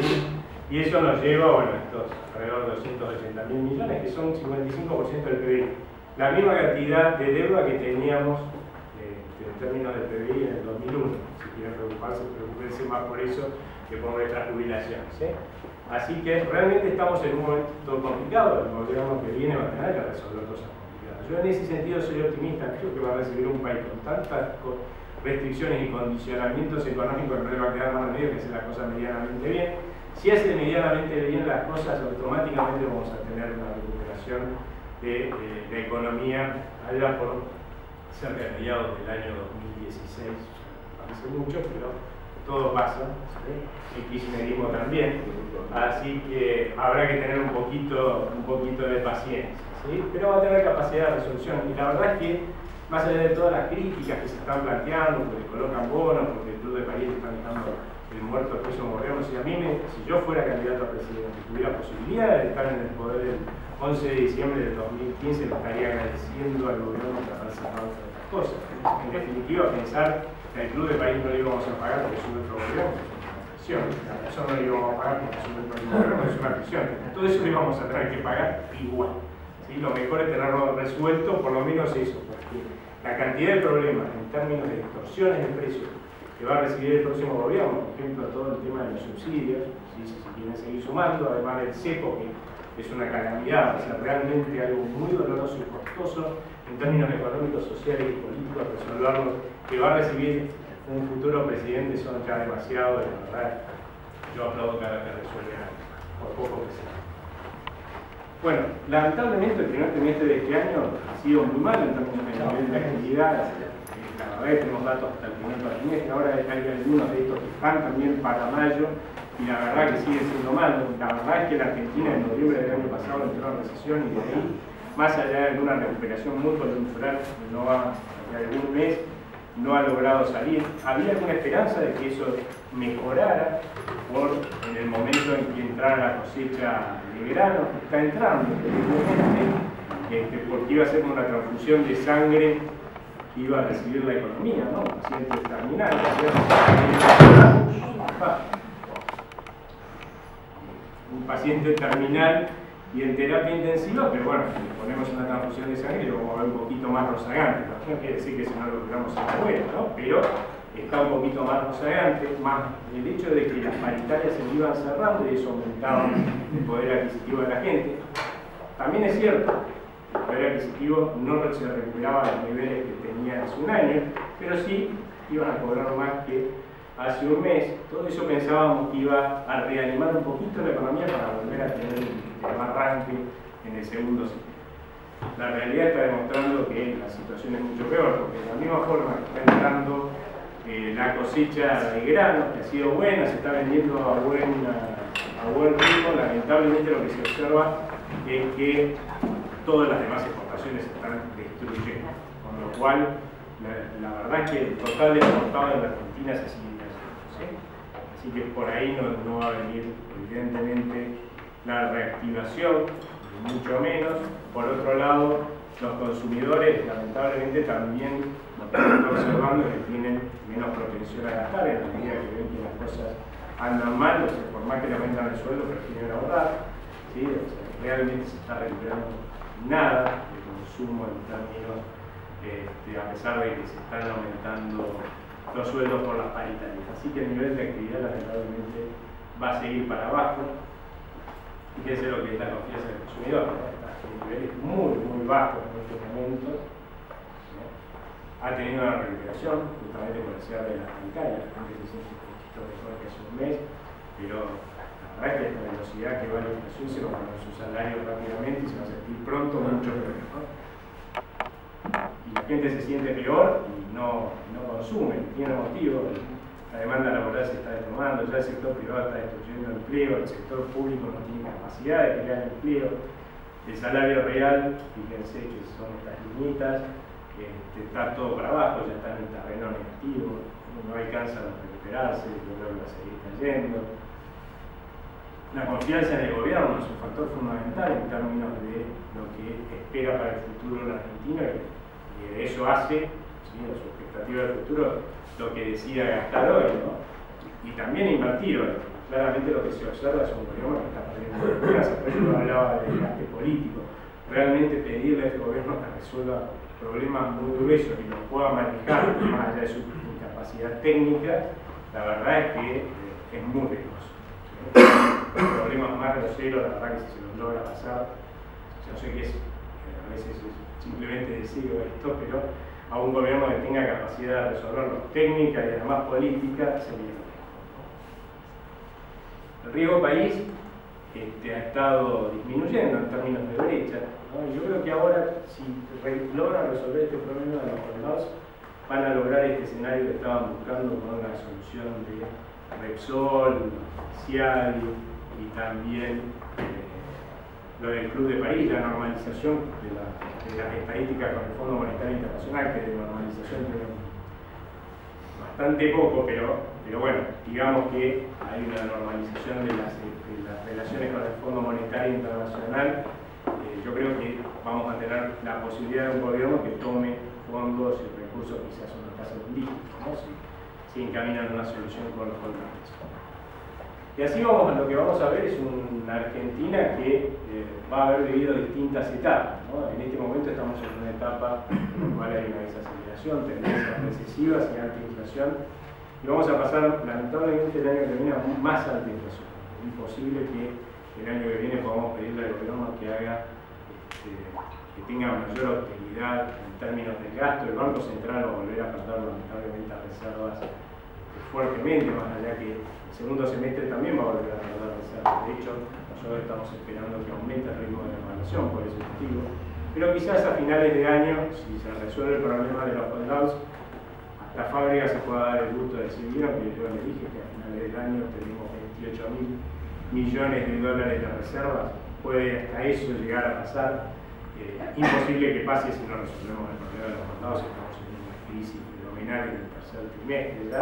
Y eso nos lleva, bueno, estos alrededor de doscientos ochenta mil millones, que son cincuenta y cinco por ciento del P B I. La misma cantidad de deuda que teníamos eh, en términos del P B I en el dos mil uno. Si quieren preocuparse, preocupense más por eso que por nuestras jubilaciones, ¿eh? Así que realmente estamos en un momento complicado. El gobierno que viene va a tener que resolver cosas complicadas. Yo en ese sentido soy optimista, creo que va a recibir un país con tantas restricciones y condicionamientos económicos que no le va a quedar más remedio que hacer las cosas medianamente bien. Si hace medianamente bien las cosas, automáticamente vamos a tener una recuperación de eh, la economía allá por cerca de mediados del año dos mil dieciséis. Parece mucho, pero todo pasa, ¿sí? El kirchnerismo también, así que habrá que tener un poquito, un poquito de paciencia, ¿sí? Pero va a tener capacidad de resolución, y la verdad es que, más allá de todas las críticas que se están planteando, porque colocan bonos, porque el Club de París está dejando el muerto al próximo gobierno, si a mí, me, si yo fuera candidato a presidente, tuviera posibilidad de estar en el poder el once de diciembre del dos mil quince, le estaría agradeciendo al gobierno por haber sacado estas cosas. En definitiva, pensar que al Club de París no le íbamos a pagar porque sube otro gobierno es una presión, la persona no le íbamos a pagar porque sube otro gobierno es una presión, todo eso lo íbamos a tener que pagar igual, ¿sí? Lo mejor es tenerlo resuelto, por lo menos eso, porque la cantidad de problemas en términos de distorsiones de precios que va a recibir el próximo gobierno, por ejemplo, todo el tema de los subsidios, ¿sí? Si se quieren seguir sumando, además del cepo, que es una calamidad, o sea, realmente algo muy doloroso y costoso en términos económicos, sociales y políticos, resolverlo, que va a recibir un futuro presidente, son ya demasiado, de verdad, yo aplaudo cada vez que resuelve algo, por poco que sea. Bueno, lamentablemente el primer trimestre de este año ha sido muy malo en términos de nivel de actividad. La verdad que tenemos datos hasta el primer trimestre, ahora hay algunos de estos que están también para mayo, y la verdad que sigue siendo malo. La verdad es que la Argentina en noviembre del año pasado entró en recesión y de ahí, más allá de una recuperación muy coyuntural, no va, de algún mes, no ha logrado salir. Había alguna esperanza de que eso mejorara por en el momento en que entrara la cosecha de verano, que está entrando, este, porque iba a ser una transfusión de sangre que iba a recibir la economía, ¿no? Pacientes terminales, un paciente terminal y en terapia intensiva, pero bueno, si le ponemos una transfusión de sangre lo vamos a ver un poquito más rozagante. No quiere decir que si no lo logramos en la buena, ¿no? Pero está un poquito más rozagante, más el hecho de que las paritarias se iban cerrando y eso aumentaba el poder adquisitivo de la gente. También es cierto, el poder adquisitivo no se recuperaba a los niveles que tenía hace un año, pero sí iban a cobrar más que hace un mes. Todo eso pensábamos que iba a reanimar un poquito la economía para volver a tener un arranque en el segundo ciclo. La realidad está demostrando que la situación es mucho peor, porque de la misma forma que está entrando eh, la cosecha de grano, que ha sido buena, se está vendiendo a buen, a, a buen ritmo, lamentablemente lo que se observa es que todas las demás exportaciones se están destruyendo, con lo cual la, la verdad es que el total de exportado en la Argentina se sigue haciendo, ¿sí? Así que por ahí no, no va a venir evidentemente la reactivación, mucho menos. Por otro lado, los consumidores lamentablemente también lo que están observando es que tienen menos propensión a gastar en la medida que ven que las cosas andan mal, o sea, por más que le aumentan el sueldo prefieren ahorrar, ¿sí? O sea, realmente se está recuperando nada de consumo en términos, este, a pesar de que se están aumentando los sueldos por las paritarias. Así que el nivel de actividad lamentablemente va a seguir para abajo. Fíjense lo que es la confianza del consumidor, ¿no? Está en niveles muy, muy bajos en estos momentos, ¿no? Ha tenido una recuperación, justamente por el cierre de las bancarias, la gente se siente un poquito mejor que hace un mes, pero la verdad es que esta velocidad que va a la inflación se va a poner su salario rápidamente y se va a sentir pronto mucho peor, ¿no? Y la gente se siente peor y no, no consume, tiene motivo. La demanda laboral se está desplomando, ya el sector privado está destruyendo empleo, el sector público no tiene capacidad de crear empleo, el salario real, fíjense que son estas limitas, este, está todo para abajo, ya está en el terreno negativo, no alcanza a recuperarse, luego va a seguir cayendo. La confianza en el gobierno es un factor fundamental en términos de lo que espera para el futuro la Argentina, y eso hace, ¿sí?, su expectativa del futuro, lo que decida gastar hoy, ¿no? Y también invertir hoy. Claramente lo que se observa es un gobierno que está perdiendo confianza. Por eso hablaba del gasto político. Realmente pedirle a este gobierno que resuelva problemas muy gruesos y los pueda manejar más allá de su incapacidad técnica, la verdad es que eh, es muy riesgoso. Los problemas más groseros, la verdad que si se los logra pasar, yo sé que es, a veces es simplemente decir esto, pero a un gobierno que tenga capacidad de resolverlo técnica y además política sería lo mejor. El riesgo país este, ha estado disminuyendo en términos de brecha, ¿no? Yo creo que ahora, si re logran resolver este problema de los colgados, van a lograr este escenario que estaban buscando con la solución de Repsol, Cial y también eh, lo del Club de París, la normalización de, la, de las estadísticas con el Fondo Monetario Internacional, que de normalización tiene bastante poco, pero, pero bueno, digamos que hay una normalización de las, de las relaciones con el Fondo Monetario Internacional. Eh, yo creo que vamos a tener la posibilidad de un gobierno que tome fondos y recursos quizás una tasa de un dígito, ¿no? Si, si encaminan una solución con los contratos. Y así vamos, lo que vamos a ver es una Argentina que eh, va a haber vivido distintas etapas, ¿no? En este momento estamos en una etapa en la cual hay una desaceleración, tendencias recesivas y alta inflación, y vamos a pasar lamentablemente el año que viene a más alta inflación. Es imposible que el año que viene podamos pedirle al gobierno que haga este, que tenga mayor austeridad en términos de gasto. El Banco Central va a volver a apartar lamentablemente a reservas fuertemente, más allá que el segundo semestre también va a volver a apartar reservas. De hecho, nosotros estamos esperando que aumente el ritmo de devaluación por ese motivo. Pero quizás a finales de año, si se resuelve el problema de los holdados, hasta fábrica se pueda dar el gusto de decir, vieron que yo les dije que a finales del año tenemos veintiocho mil millones de dólares de reservas, puede hasta eso llegar a pasar. Eh, imposible que pase si no resolvemos el problema de los holdados, estamos en una crisis fenomenal en el tercer trimestre ya.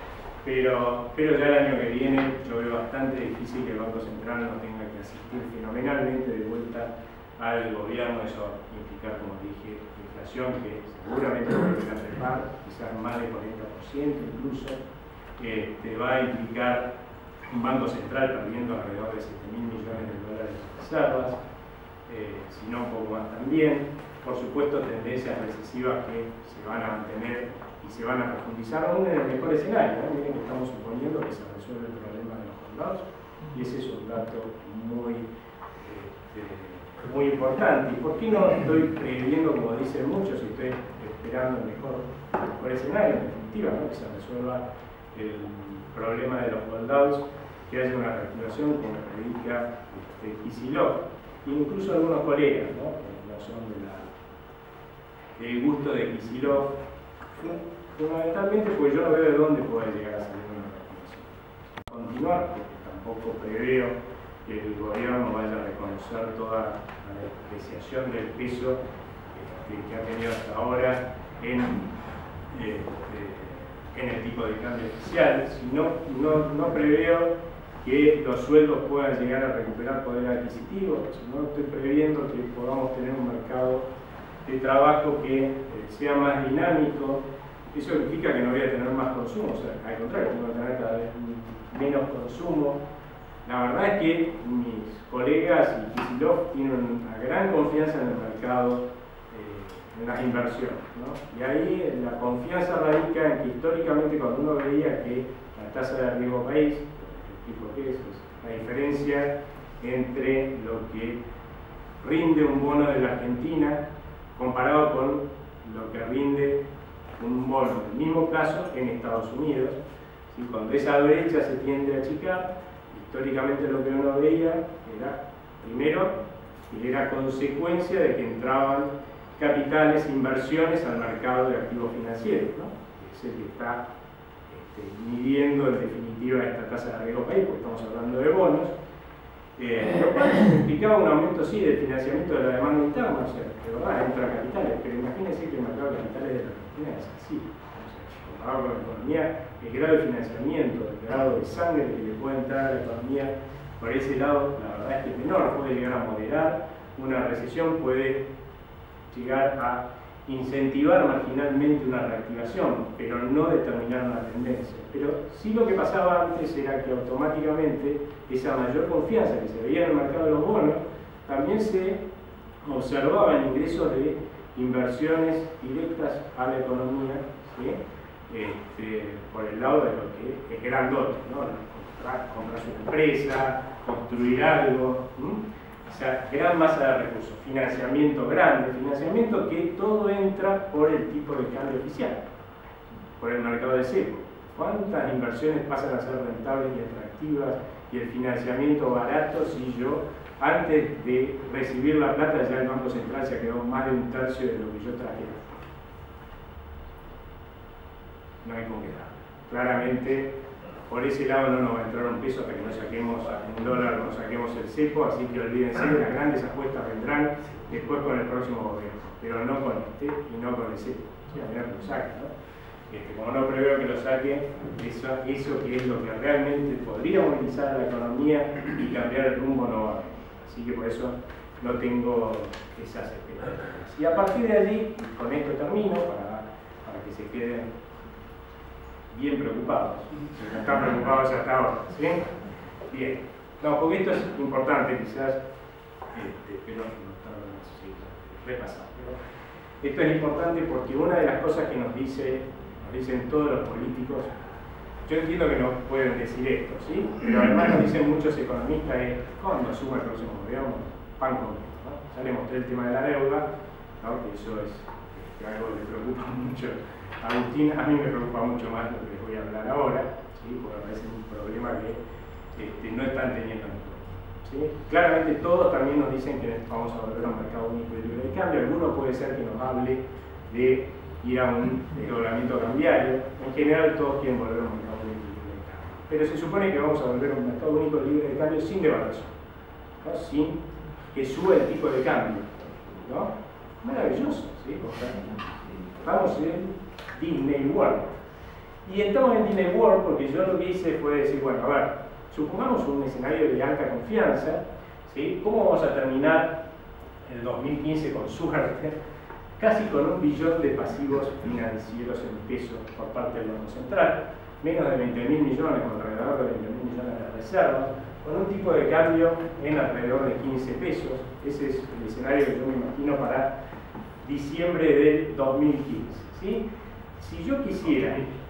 Pero, pero ya el año que viene yo veo bastante difícil que el Banco Central no tenga que asistir fenomenalmente de vuelta al gobierno. Eso va a implicar, como dije, inflación que seguramente va a llegar a trepar, quizás más del cuarenta por ciento incluso. Este, va a implicar un Banco Central perdiendo alrededor de siete mil millones de dólares de reservas, eh, si no un poco más también. Por supuesto, tendencias recesivas que se van a mantener y se van a profundizar aún en el mejor escenario, ¿no? Miren que estamos suponiendo que se resuelve el problema de los holdados, y ese es un dato muy, este, muy importante. ¿Y por qué no estoy previendo, como dicen muchos, y estoy esperando el mejor, el mejor escenario, en definitiva, ¿no? Que se resuelva el problema de los holdados, que haya una reactivación como predica este, Kicillof, e incluso algunos colegas, ¿no? Que no son de la, del gusto de Kicillof, fundamentalmente porque yo no veo de dónde puede llegar a salir una reactivación. Continuar, porque tampoco preveo que el gobierno vaya a reconocer toda la depreciación del peso este, que ha tenido hasta ahora en, este, en el tipo de cambio oficial, sino no, no preveo que los sueldos puedan llegar a recuperar poder adquisitivo, sino estoy previendo que podamos tener un mercado de trabajo que eh, sea más dinámico. Eso significa que no voy a tener más consumo, o sea, al contrario, voy a tener cada vez menos consumo. La verdad es que mis colegas y Kicillof tienen una gran confianza en el mercado, eh, en las inversiones, ¿no? Y ahí la confianza radica en que históricamente cuando uno veía que la tasa de riesgo país, el tipo que es, es la diferencia entre lo que rinde un bono de la Argentina comparado con lo que rinde un bono del mismo plazo en Estados Unidos. ¿Sí? Cuando esa brecha se tiende a achicar, históricamente lo que uno veía era, primero, que era consecuencia de que entraban capitales, inversiones al mercado de activos financieros, ¿no? Que es el que está este, midiendo en definitiva esta tasa de riesgo país, porque estamos hablando de bonos. Eh, lo cual implicaba un aumento sí del financiamiento de la demanda interna, o sea, de verdad entra capitales, pero imagínense que el mercado de capitales de la Argentina es así, o sea, comparado con la economía, el grado de financiamiento, el grado de sangre que le puede entrar a la economía por ese lado, la verdad es que es menor, puede llegar a moderar una recesión, puede llegar a incentivar marginalmente una reactivación, pero no determinar una tendencia. Pero sí lo que pasaba antes era que automáticamente esa mayor confianza que se veía en el mercado de los bonos, también se observaban ingresos de inversiones directas a la economía, ¿sí? Este, por el lado de lo que es grandote, ¿no? Comprar, comprar su empresa, construir algo, ¿sí? O sea, gran masa de recursos, financiamiento grande, financiamiento que todo entra por el tipo de cambio oficial, por el mercado de cepo. ¿Cuántas inversiones pasan a ser rentables y atractivas y el financiamiento barato si yo, antes de recibir la plata, ya el Banco Central se ha quedado más de un tercio de lo que yo traje? no hay con qué dar. Claramente, por ese lado no nos va a entrar un peso hasta que no saquemos un dólar, no saquemos el cepo, así que olvídense, las grandes apuestas vendrán después con el próximo gobierno, pero no con este y no con el cepo. Sí, a ver que lo saque, ¿no? Este, como no preveo que lo saque, eso, eso que es lo que realmente podría movilizar a la economía y cambiar el rumbo no va a haber. Así que por eso no tengo esas expectativas. Y a partir de allí, con esto termino, para, para que se queden bien preocupados. Si no están preocupados hasta ahora, ¿sí? Bien. No, porque esto es importante quizás, este, pero no está sí, repasado. Pero esto es importante porque una de las cosas que nos dice, nos dicen todos los políticos, yo entiendo que no pueden decir esto, ¿sí? Pero además nos dicen muchos economistas es cuando suma el próximo gobierno, pan con esto, ¿no? Ya le mostré el tema de la deuda, ¿no? Que eso es, es algo que le preocupa mucho a Agustín, a mí me preocupa mucho más lo que les voy a hablar ahora, ¿sí? Porque me parece un problema que este, no están teniendo en cuenta, ¿sí? Claramente todos también nos dicen que vamos a volver a un mercado único y libre de cambio, alguno puede ser que nos hable de ir a un desdoblamiento cambiario, en general todos quieren volver a un mercado único y libre de cambio, pero se supone que vamos a volver a un mercado único y libre de cambio sin devaluación, ¿no? Sin que suba el tipo de cambio, ¿no? Maravilloso, ¿sí? Vamos en Disney World. Y estamos en Disney World porque yo lo que hice fue decir, bueno, a ver, supongamos un escenario de alta confianza, ¿sí? ¿Cómo vamos a terminar el dos mil quince con suerte? Casi con un billón de pasivos financieros en pesos por parte del Banco Central, menos de veinte mil millones, o alrededor de veinte mil millones de reservas, con un tipo de cambio en alrededor de quince pesos. Ese es el escenario que yo me imagino para diciembre del dos mil quince, ¿sí? Si yo quisiera,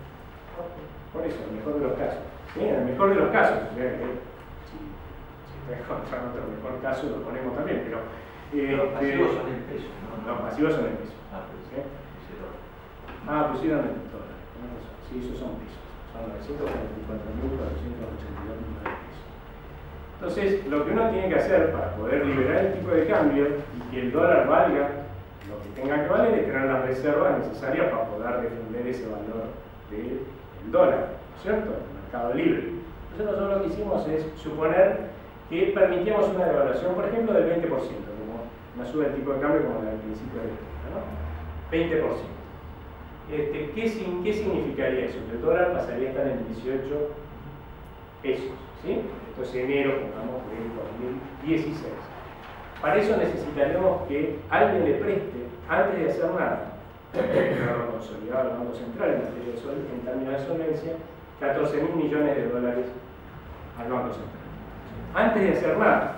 por eso, en el mejor de los casos, ¿sí? En el mejor de los casos, o sea, que si, si está encontrando otro mejor caso lo ponemos también, pero Eh, los pasivos son en pesos, ¿no? Los pasivos son en pesos. Ah, pues, ¿Sí? pusieron. Ah, pusieron en dólares. Sí, esos son pesos. Son novecientos cuarenta y cuatro mil cuatrocientos ochenta y dos millones de pesos. Entonces, lo que uno tiene que hacer para poder liberar el tipo de cambio y que el dólar valga lo que tenga que valer es tener las reservas necesarias para poder defender ese valor del dólar, ¿no es cierto? El mercado libre. Entonces, nosotros lo que hicimos es suponer que permitíamos una devaluación, por ejemplo, del veinte por ciento. Una sube el tipo de cambio como la del principio de esto, ¿no? veinte por ciento. Este, ¿qué, ¿Qué significaría eso? Que el dólar pasaría a estar en dieciocho pesos, ¿sí? Esto es enero, pongamos, del dos mil dieciséis. Para eso necesitaríamos que alguien le preste, antes de hacer nada, lo consolidado al Banco Central en materia de sol, en términos de solvencia, catorce mil millones de dólares al Banco Central. Antes de hacer nada,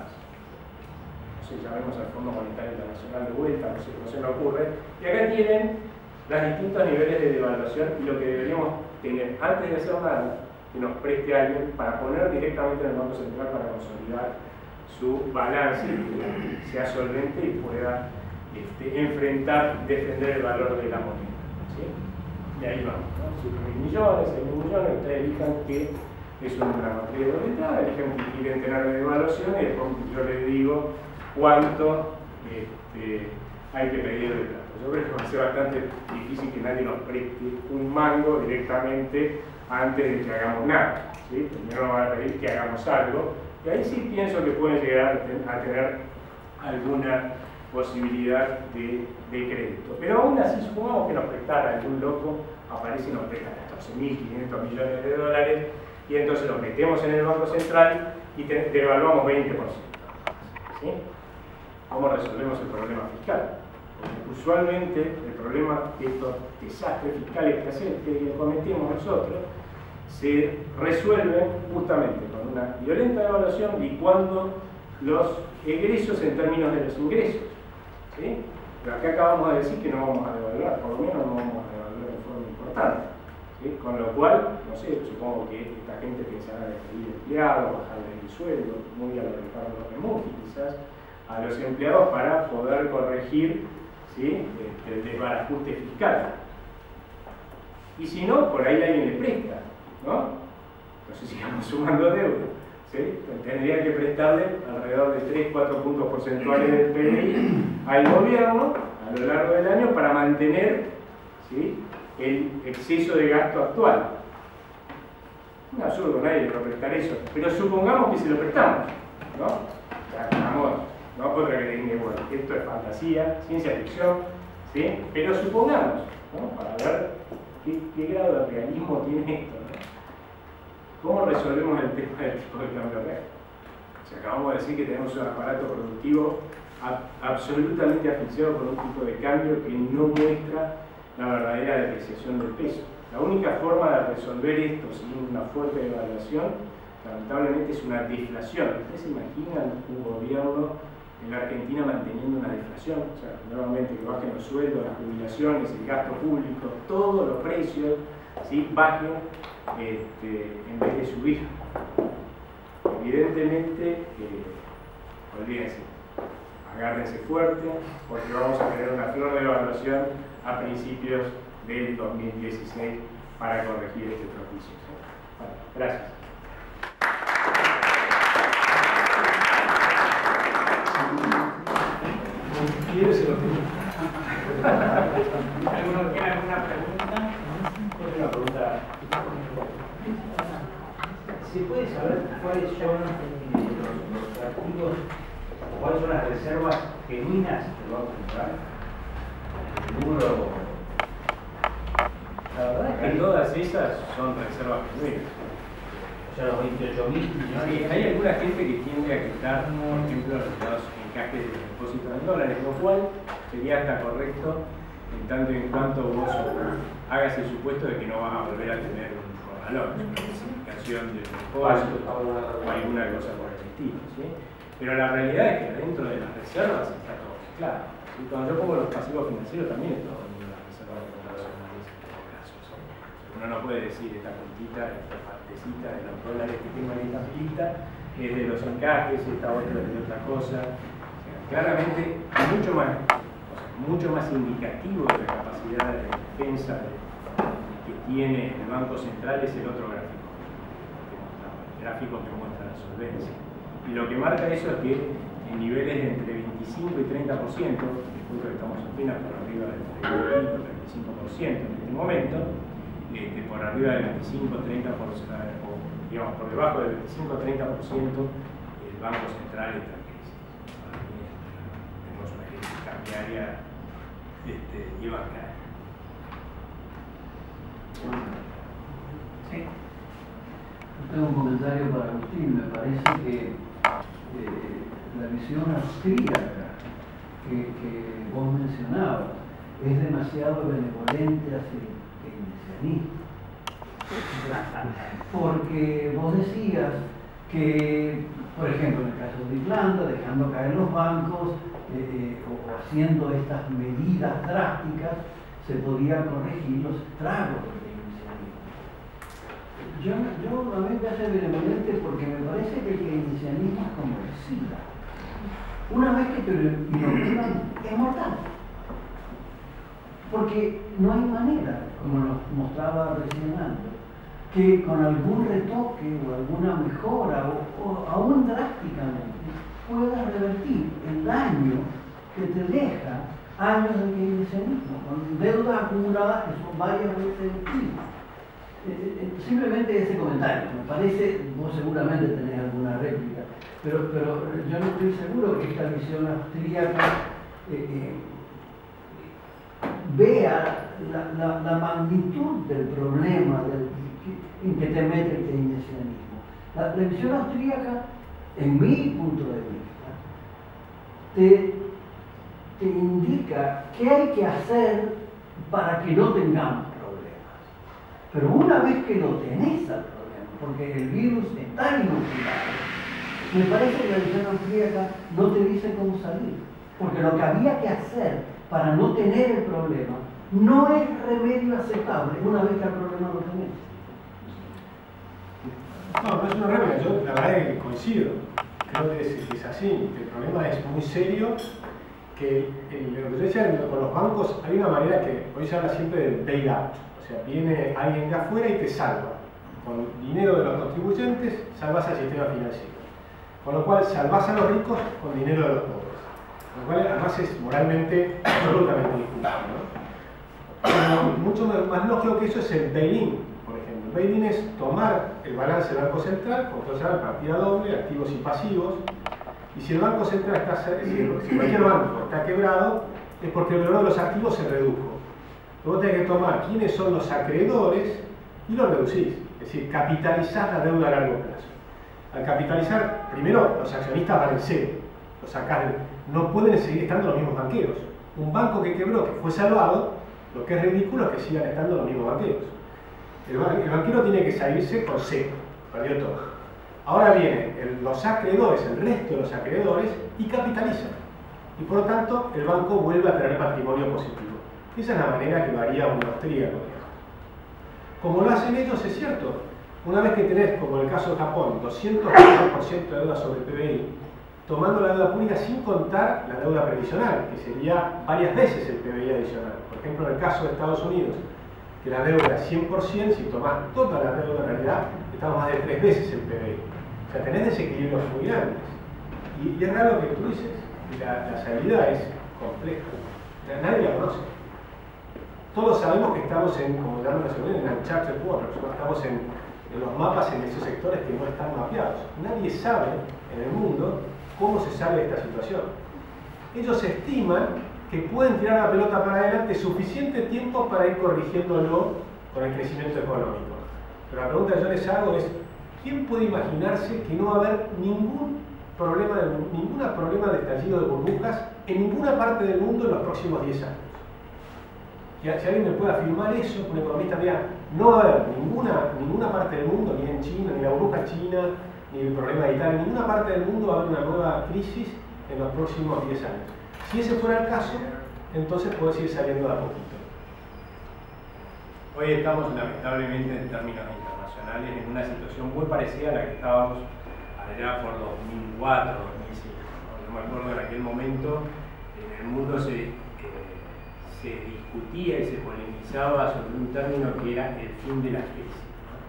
llamemos al Fondo Monetario Internacional de vuelta, no sé, no se me ocurre, y acá tienen los distintos niveles de devaluación y lo que deberíamos tener antes de hacer nada, que nos preste a alguien para poner directamente en el Banco Central para consolidar su balance, que sea solvente y pueda este, enfrentar, defender el valor de la moneda, ¿sí? Y ahí vamos, ¿no? cinco mil millones, seis mil millones, ustedes elijan que es una materia de entrada, elijan que quieren tener de devaluación y después yo les digo cuánto este, hay que pedir de plata. Yo creo que va a ser bastante difícil que nadie nos preste un mango directamente antes de que hagamos nada, ¿sí? Primero nos van a pedir que hagamos algo, y ahí sí pienso que pueden llegar a tener alguna posibilidad de, de crédito. Pero aún así, supongamos que nos prestara algún loco, aparece y nos presta catorce mil quinientos millones de dólares, y entonces lo metemos en el Banco Central y te, devaluamos veinte por ciento. ¿Sí? ¿Cómo resolvemos el problema fiscal? Porque usualmente el problema de estos desastres fiscales que, hacemos, que cometemos nosotros se resuelven justamente con una violenta devaluación licuando los egresos en términos de los ingresos, ¿sí? Pero acá acabamos de decir que no vamos a devaluar, por lo menos no vamos a devaluar de forma importante, ¿sí? Con lo cual, no sé, supongo que esta gente pensará despedir empleados, bajarle el sueldo, muy a lo de Carlos Remugi quizás, a los empleados para poder corregir, ¿sí? este, el desbarajuste fiscal. Y si no, por ahí alguien le presta, ¿no? Entonces sigamos sumando deuda, ¿sí? Tendría que prestarle alrededor de tres a cuatro puntos porcentuales del P I B al gobierno a lo largo del año para mantener, ¿sí? el exceso de gasto actual. Un absurdo, nadie le va a prestar eso, pero supongamos que se lo prestamos, ¿no? O sea, estamos, no contra que le diga, bueno, esto es fantasía, ciencia ficción, ¿sí? Pero supongamos, ¿no? Para ver qué, qué grado de realismo tiene esto, ¿no? ¿Cómo resolvemos el tema del tipo de cambio real? O sea, acabamos de decir que tenemos un aparato productivo absolutamente asfixiado por un tipo de cambio que no muestra la verdadera depreciación del peso. La única forma de resolver esto sin una fuerte devaluación, lamentablemente, es una deflación. ¿Ustedes se imaginan un gobierno en la Argentina manteniendo una deflación? O sea, nuevamente que bajen los sueldos, las jubilaciones, el gasto público, todos los precios, ¿sí?, bajen este, en vez de subir. Evidentemente, eh, olvídense, agárrense fuerte, porque vamos a tener una flor de evaluación a principios del dos mil dieciséis para corregir este propicio. Bueno, gracias. ¿Quién se lo tiene? ¿Alguno tiene alguna pregunta? Una pregunta. ¿Se puede saber cuáles son eh, los, los activos o cuáles son las reservas genuinas del Banco Central? El número. La verdad es Que que todas esas son reservas genuinas. o sea, los veintiocho mil millones. Sí, hay alguna gente que tiende a quitar, por ejemplo, los encajes de depósitos en dólares, lo cual sería hasta correcto en tanto y en cuanto vos hagas el supuesto de que no vas a volver a tener un corralón, una clasificación de depósitos o alguna cosa por el estilo, ¿sí? Pero la realidad es que dentro de las reservas está todo claro. Y cuando yo pongo los pasivos financieros también es todo en las reservas internacionales en todo caso, ¿sí? Uno no puede decir esta puntita, esta partecita de los dólares que tengo en esta pilita es de los encajes, esta otra es de otra cosa. O sea, claramente mucho más, o sea, mucho más indicativo de la capacidad de defensa de, que tiene el Banco Central es el otro gráfico que mostraba, el gráfico que muestra la solvencia. Y lo que marca eso es que en niveles de entre veinticinco y treinta por ciento, disculpe que estamos apenas por arriba del treinta y veinticinco por ciento en este momento, este, por arriba del veinticinco a treinta por ciento, o digamos por debajo del veinticinco a treinta por ciento, el Banco Central está en crisis. Tenemos una crisis cambiaria este, y bancaria. Sí. Tengo un comentario para Agustín. Me parece que eh, la visión austríaca que, que vos mencionabas es demasiado benevolente hacia el keynesianismo. Porque vos decías que, por ejemplo, en el caso de Irlanda, dejando caer los bancos eh, o, o haciendo estas medidas drásticas, se podían corregir los estragos del keynesianismo. Yo, yo a mí me hace benevolente porque me parece que el keynesianismo es como el SIDA. Una vez que te lo inoculan, es mortal. Porque no hay manera, como nos mostraba recién antes, que con algún retoque o alguna mejora, o, o aún drásticamente, puedas revertir el daño que te deja años de keynesianismo, con deudas acumuladas que son varias veces el P I B. Eh, simplemente ese comentario, me parece, vos seguramente tenés alguna réplica, pero, pero yo no estoy seguro que esta visión austríaca eh, eh, vea la, la, la magnitud del problema del, que, en que te mete el keynesianismo. La, la visión austríaca, en mi punto de vista, te, te indica qué hay que hacer para que no tengamos problemas. Pero una vez que lo tenés al problema, porque el virus está inoculado, me parece que la visión austríaca no te dice cómo salir. Porque lo que había que hacer para no tener el problema no es remedio aceptable una vez que el problema lo tenés. No, no es una réplica, yo la verdad es que coincido. Creo que es, es así. El problema es muy serio. Que el, lo que yo decía con los bancos, hay una manera que hoy se habla siempre del bailout. O sea, viene alguien de afuera y te salva. Con dinero de los contribuyentes, salvas al sistema financiero. Con lo cual, salvas a los ricos con dinero de los pobres. Lo cual además es moralmente absolutamente discutible, ¿no? Pero mucho más lógico que eso es el bail-in, por ejemplo. El bail-in es tomar el balance del Banco Central, controlar partida doble, activos y pasivos, y si el Banco Central está, si cualquier banco está quebrado, es porque el valor de los activos se redujo. Luego tenés que tomar quiénes son los acreedores y los reducís, es decir, capitalizás la deuda a largo plazo. Al capitalizar, primero los accionistas valen cero, los sacás, no pueden seguir estando los mismos banqueros. Un banco que quebró, que fue salvado, lo que es ridículo es que sigan estando los mismos banqueros. El, el banquero tiene que salirse con cero, perdió todo. Ahora vienen el, los acreedores, el resto de los acreedores, y capitalizan. Y por lo tanto, el banco vuelve a tener patrimonio positivo. Esa es la manera que lo haría un austríaco. Como lo hacen ellos, es cierto. Una vez que tenés, como en el caso de Japón, doscientos por ciento de deuda sobre P B I, tomando la deuda pública sin contar la deuda previsional, que sería varias veces el P B I adicional. Por ejemplo, en el caso de Estados Unidos, que la deuda es cien por ciento, si tomás toda la deuda en realidad, estamos más de tres veces el P B I. O sea, tenés desequilibrios muy grandes. Y, y es raro lo que tú dices, la, la salida es compleja. Nadie la conoce. Todos sabemos que estamos en, como llaman los en uncharted waters, ¿no? Estamos en, en los mapas en esos sectores que no están mapeados. Nadie sabe en el mundo cómo se sale de esta situación. Ellos estiman que pueden tirar la pelota para adelante suficiente tiempo para ir corrigiéndolo con el crecimiento económico. Pero la pregunta que yo les hago es, ¿quién puede imaginarse que no va a haber ningún problema de, ninguna problema de estallido de burbujas en ninguna parte del mundo en los próximos diez años? Si alguien me puede afirmar eso, un economista diga, no va a haber ninguna, ninguna parte del mundo, ni en China, ni la burbuja china, ni el problema de Italia, en ninguna parte del mundo va a haber una nueva crisis en los próximos diez años. Si ese fuera el caso, entonces puede seguir saliendo de a poquito. Hoy estamos lamentablemente en términos internacionales en una situación muy parecida a la que estábamos allá por dos mil cuatro, dos mil cinco. ¿no? Yo me acuerdo en aquel momento en el mundo se, eh, se discutía y se polemizaba sobre un término que era el fin de la crisis.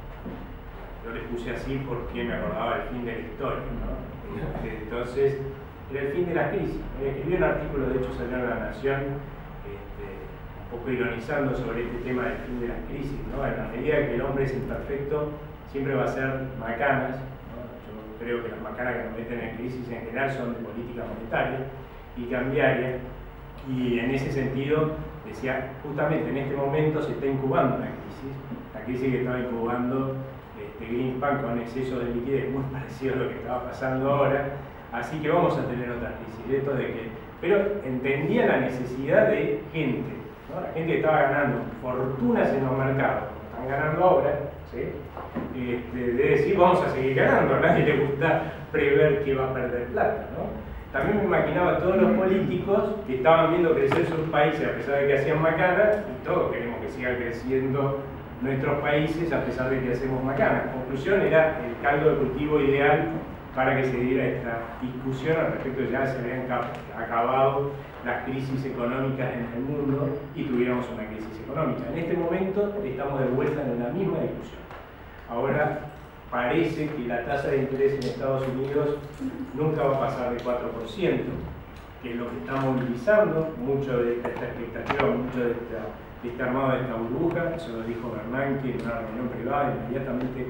¿no? Yo le puse así porque me acordaba del fin de la historia. ¿no? Entonces, era el fin de la crisis. Escribí un artículo, de hecho salió en La Nación, este, un poco ironizando sobre este tema del fin de la crisis. ¿no? En la medida que el hombre es imperfecto, siempre va a ser macanas. ¿no? Yo creo que las macanas que nos meten en crisis en general son de política monetaria y cambiaria. Y en ese sentido, decía, justamente en este momento se está incubando una crisis, la crisis que estaba incubando este, Greenspan con exceso de liquidez, muy parecido a lo que estaba pasando ahora. Así que vamos a tener otra crisis, esto de que, pero entendía la necesidad de gente, ¿no? La gente estaba ganando fortunas en los mercados, como están ganando ahora, ¿sí? este, de decir vamos a seguir ganando, a nadie le gusta prever que va a perder plata, ¿no? También me imaginaba a todos los políticos que estaban viendo crecer sus países a pesar de que hacían macanas, y todos queremos que sigan creciendo nuestros países a pesar de que hacemos macanas. La conclusión era el caldo de cultivo ideal para que se diera esta discusión al respecto. Ya se habían acabado las crisis económicas en el mundo y tuviéramos una crisis económica. En este momento estamos de vuelta en la misma discusión. Ahora parece que la tasa de interés en Estados Unidos nunca va a pasar de cuatro por ciento, que es lo que está movilizando mucho de esta, esta expectativa, mucho de, esta, de este armado de esta burbuja. Eso lo dijo Bernanke en una reunión privada, inmediatamente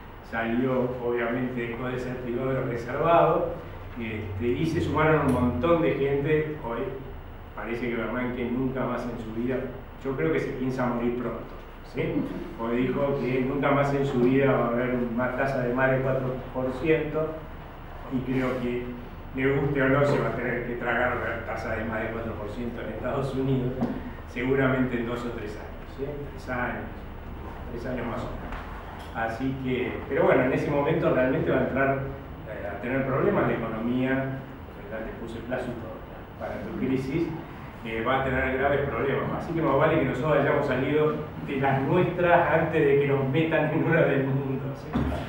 salió, obviamente dejó de ser privado reservado, este, y se sumaron un montón de gente. Hoy parece que Bernanke nunca más en su vida, yo creo que se piensa morir pronto, ¿sí? Hoy dijo que nunca más en su vida va a haber una tasa de más de cuatro por ciento, y creo que, le guste o no, se va a tener que tragar una tasa de más de cuatro por ciento en Estados Unidos, seguramente en dos o tres años, ¿sí? Tres años, tres años más o menos. Así que, pero bueno, en ese momento realmente va a entrar eh, a tener problemas de economía, ya te puse plazo y todo, para tu crisis, eh, va a tener graves problemas. Así que más vale que nosotros hayamos salido de las nuestras antes de que nos metan en una del mundo, ¿sí?